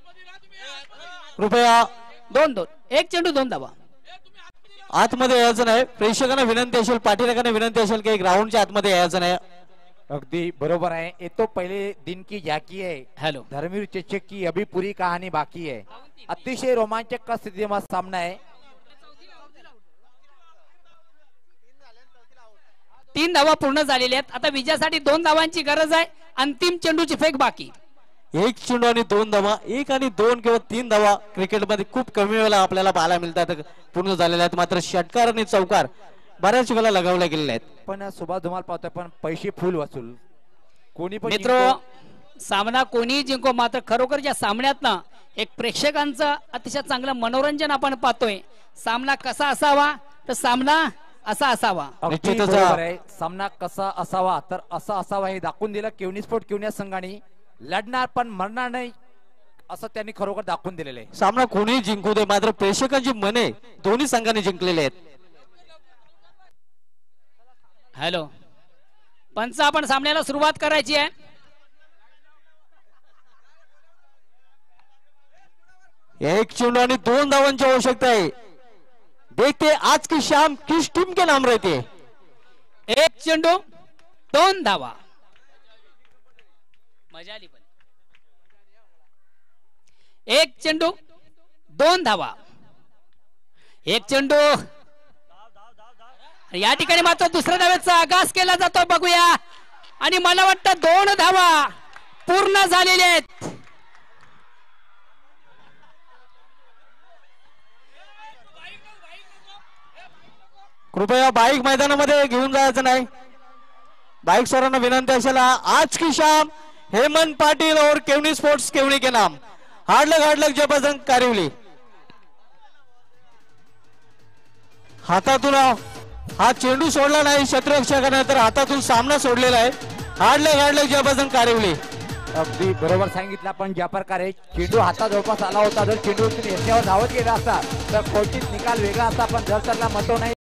कृपया दोन दोन एक चेंडू दोन धावा. आतमध्ये यायचं नाही. प्रेक्षकांना विनंती असेल, पाठीराखांना विनंती असेल की एक राऊंडच्या आतमध्ये यायचं नाही. अगदी बरोबर है. ये तो पहले दिन की झांकी है. हेलो धर्मवीर चेचक की अभी पूरी कहानी बाकी है. अतिशय रोमांचक का स्थिति में सामना है. तीन धावा पूर्ण झालेल्या आहेत. आता विजयासाठी दोन धावांची गरज आहे. अंतिम चेंडूची फेक बाकी. एक चेंडू आणि दोन धावा, एक आणि दोन किंवा तीन धावा क्रिकेटमध्ये खूप कमी वेळा आपल्याला पाहायला मिळतात पूर्ण झालेल्या आहेत. मात्र षटकार आणि चौकार बऱ्याच वेळा लगावल्या गेलेल्या आहेत. पण सुभाष धुमाल पाहतोय पण पैसे फुल वसूल. कोणी पण मित्रो सामना कोणी जिंको, मात्र खरोखर या सामन्यात ना एक प्रेक्षकांचं अतिशय चांगलं मनोरंजन आपण पाहतोय. सामना कसा असावा तर सामना असा असावा. अगदी बरोबर आहे. सामना कसा असावा तर असा असावा हे दाखवून दिलं केवनी स्पोर्ट केवनिया संघाने. लढणार पण मरणार नाही असं त्यांनी खरोखर दाखवून दिलेलं आहे. सामना कोणी जिंकू दे, मात्र प्रेक्षकांची मने दोन्ही संघांनी जिंकलेले आहेत. हॅलो पंच, आपण सामन्याला सुरुवात करायची आहे. एक चेंडू आणि दोन धावांची आवश्यकता आहे. देखते आज की शाम किस टीम के नाम रहते. एक चेंडू दोन धावा. मजा आली पण. एक चेंडू दोन धावा. एक चेंडू. या ठिकाणी मात्र दुसऱ्या धावेचा आगास केला जातो बघूया. आणि मला वाटतं दोन धावा पूर्ण झालेल्या आहेत. कृपया बाईक मैदानामध्ये घेऊन जायचं नाही. बाईक सरांना विनंती असेल, आज की शाम हेमंत पाटिल और केवनी स्पोर्ट्स केवनी के नाम. हार्डलक हार्डलक जयबजरंग कारिवली. हातातून हा चेंडू सोडला नाही शत्रुरक्षकाने, तर हातातून सामना सोडलेला आहे. हार्डलक हार्डलक जयबजरंग कारिवली. अगदी बरोबर सांगितलं आपण. ज्या प्रकारे चेंडू हातात जवळपास आला होता, जर चेंडू याच्यावर धावत गेला असता तर कोणतीच निकाल वेगळा असता. पण जर त्याला मतो नाही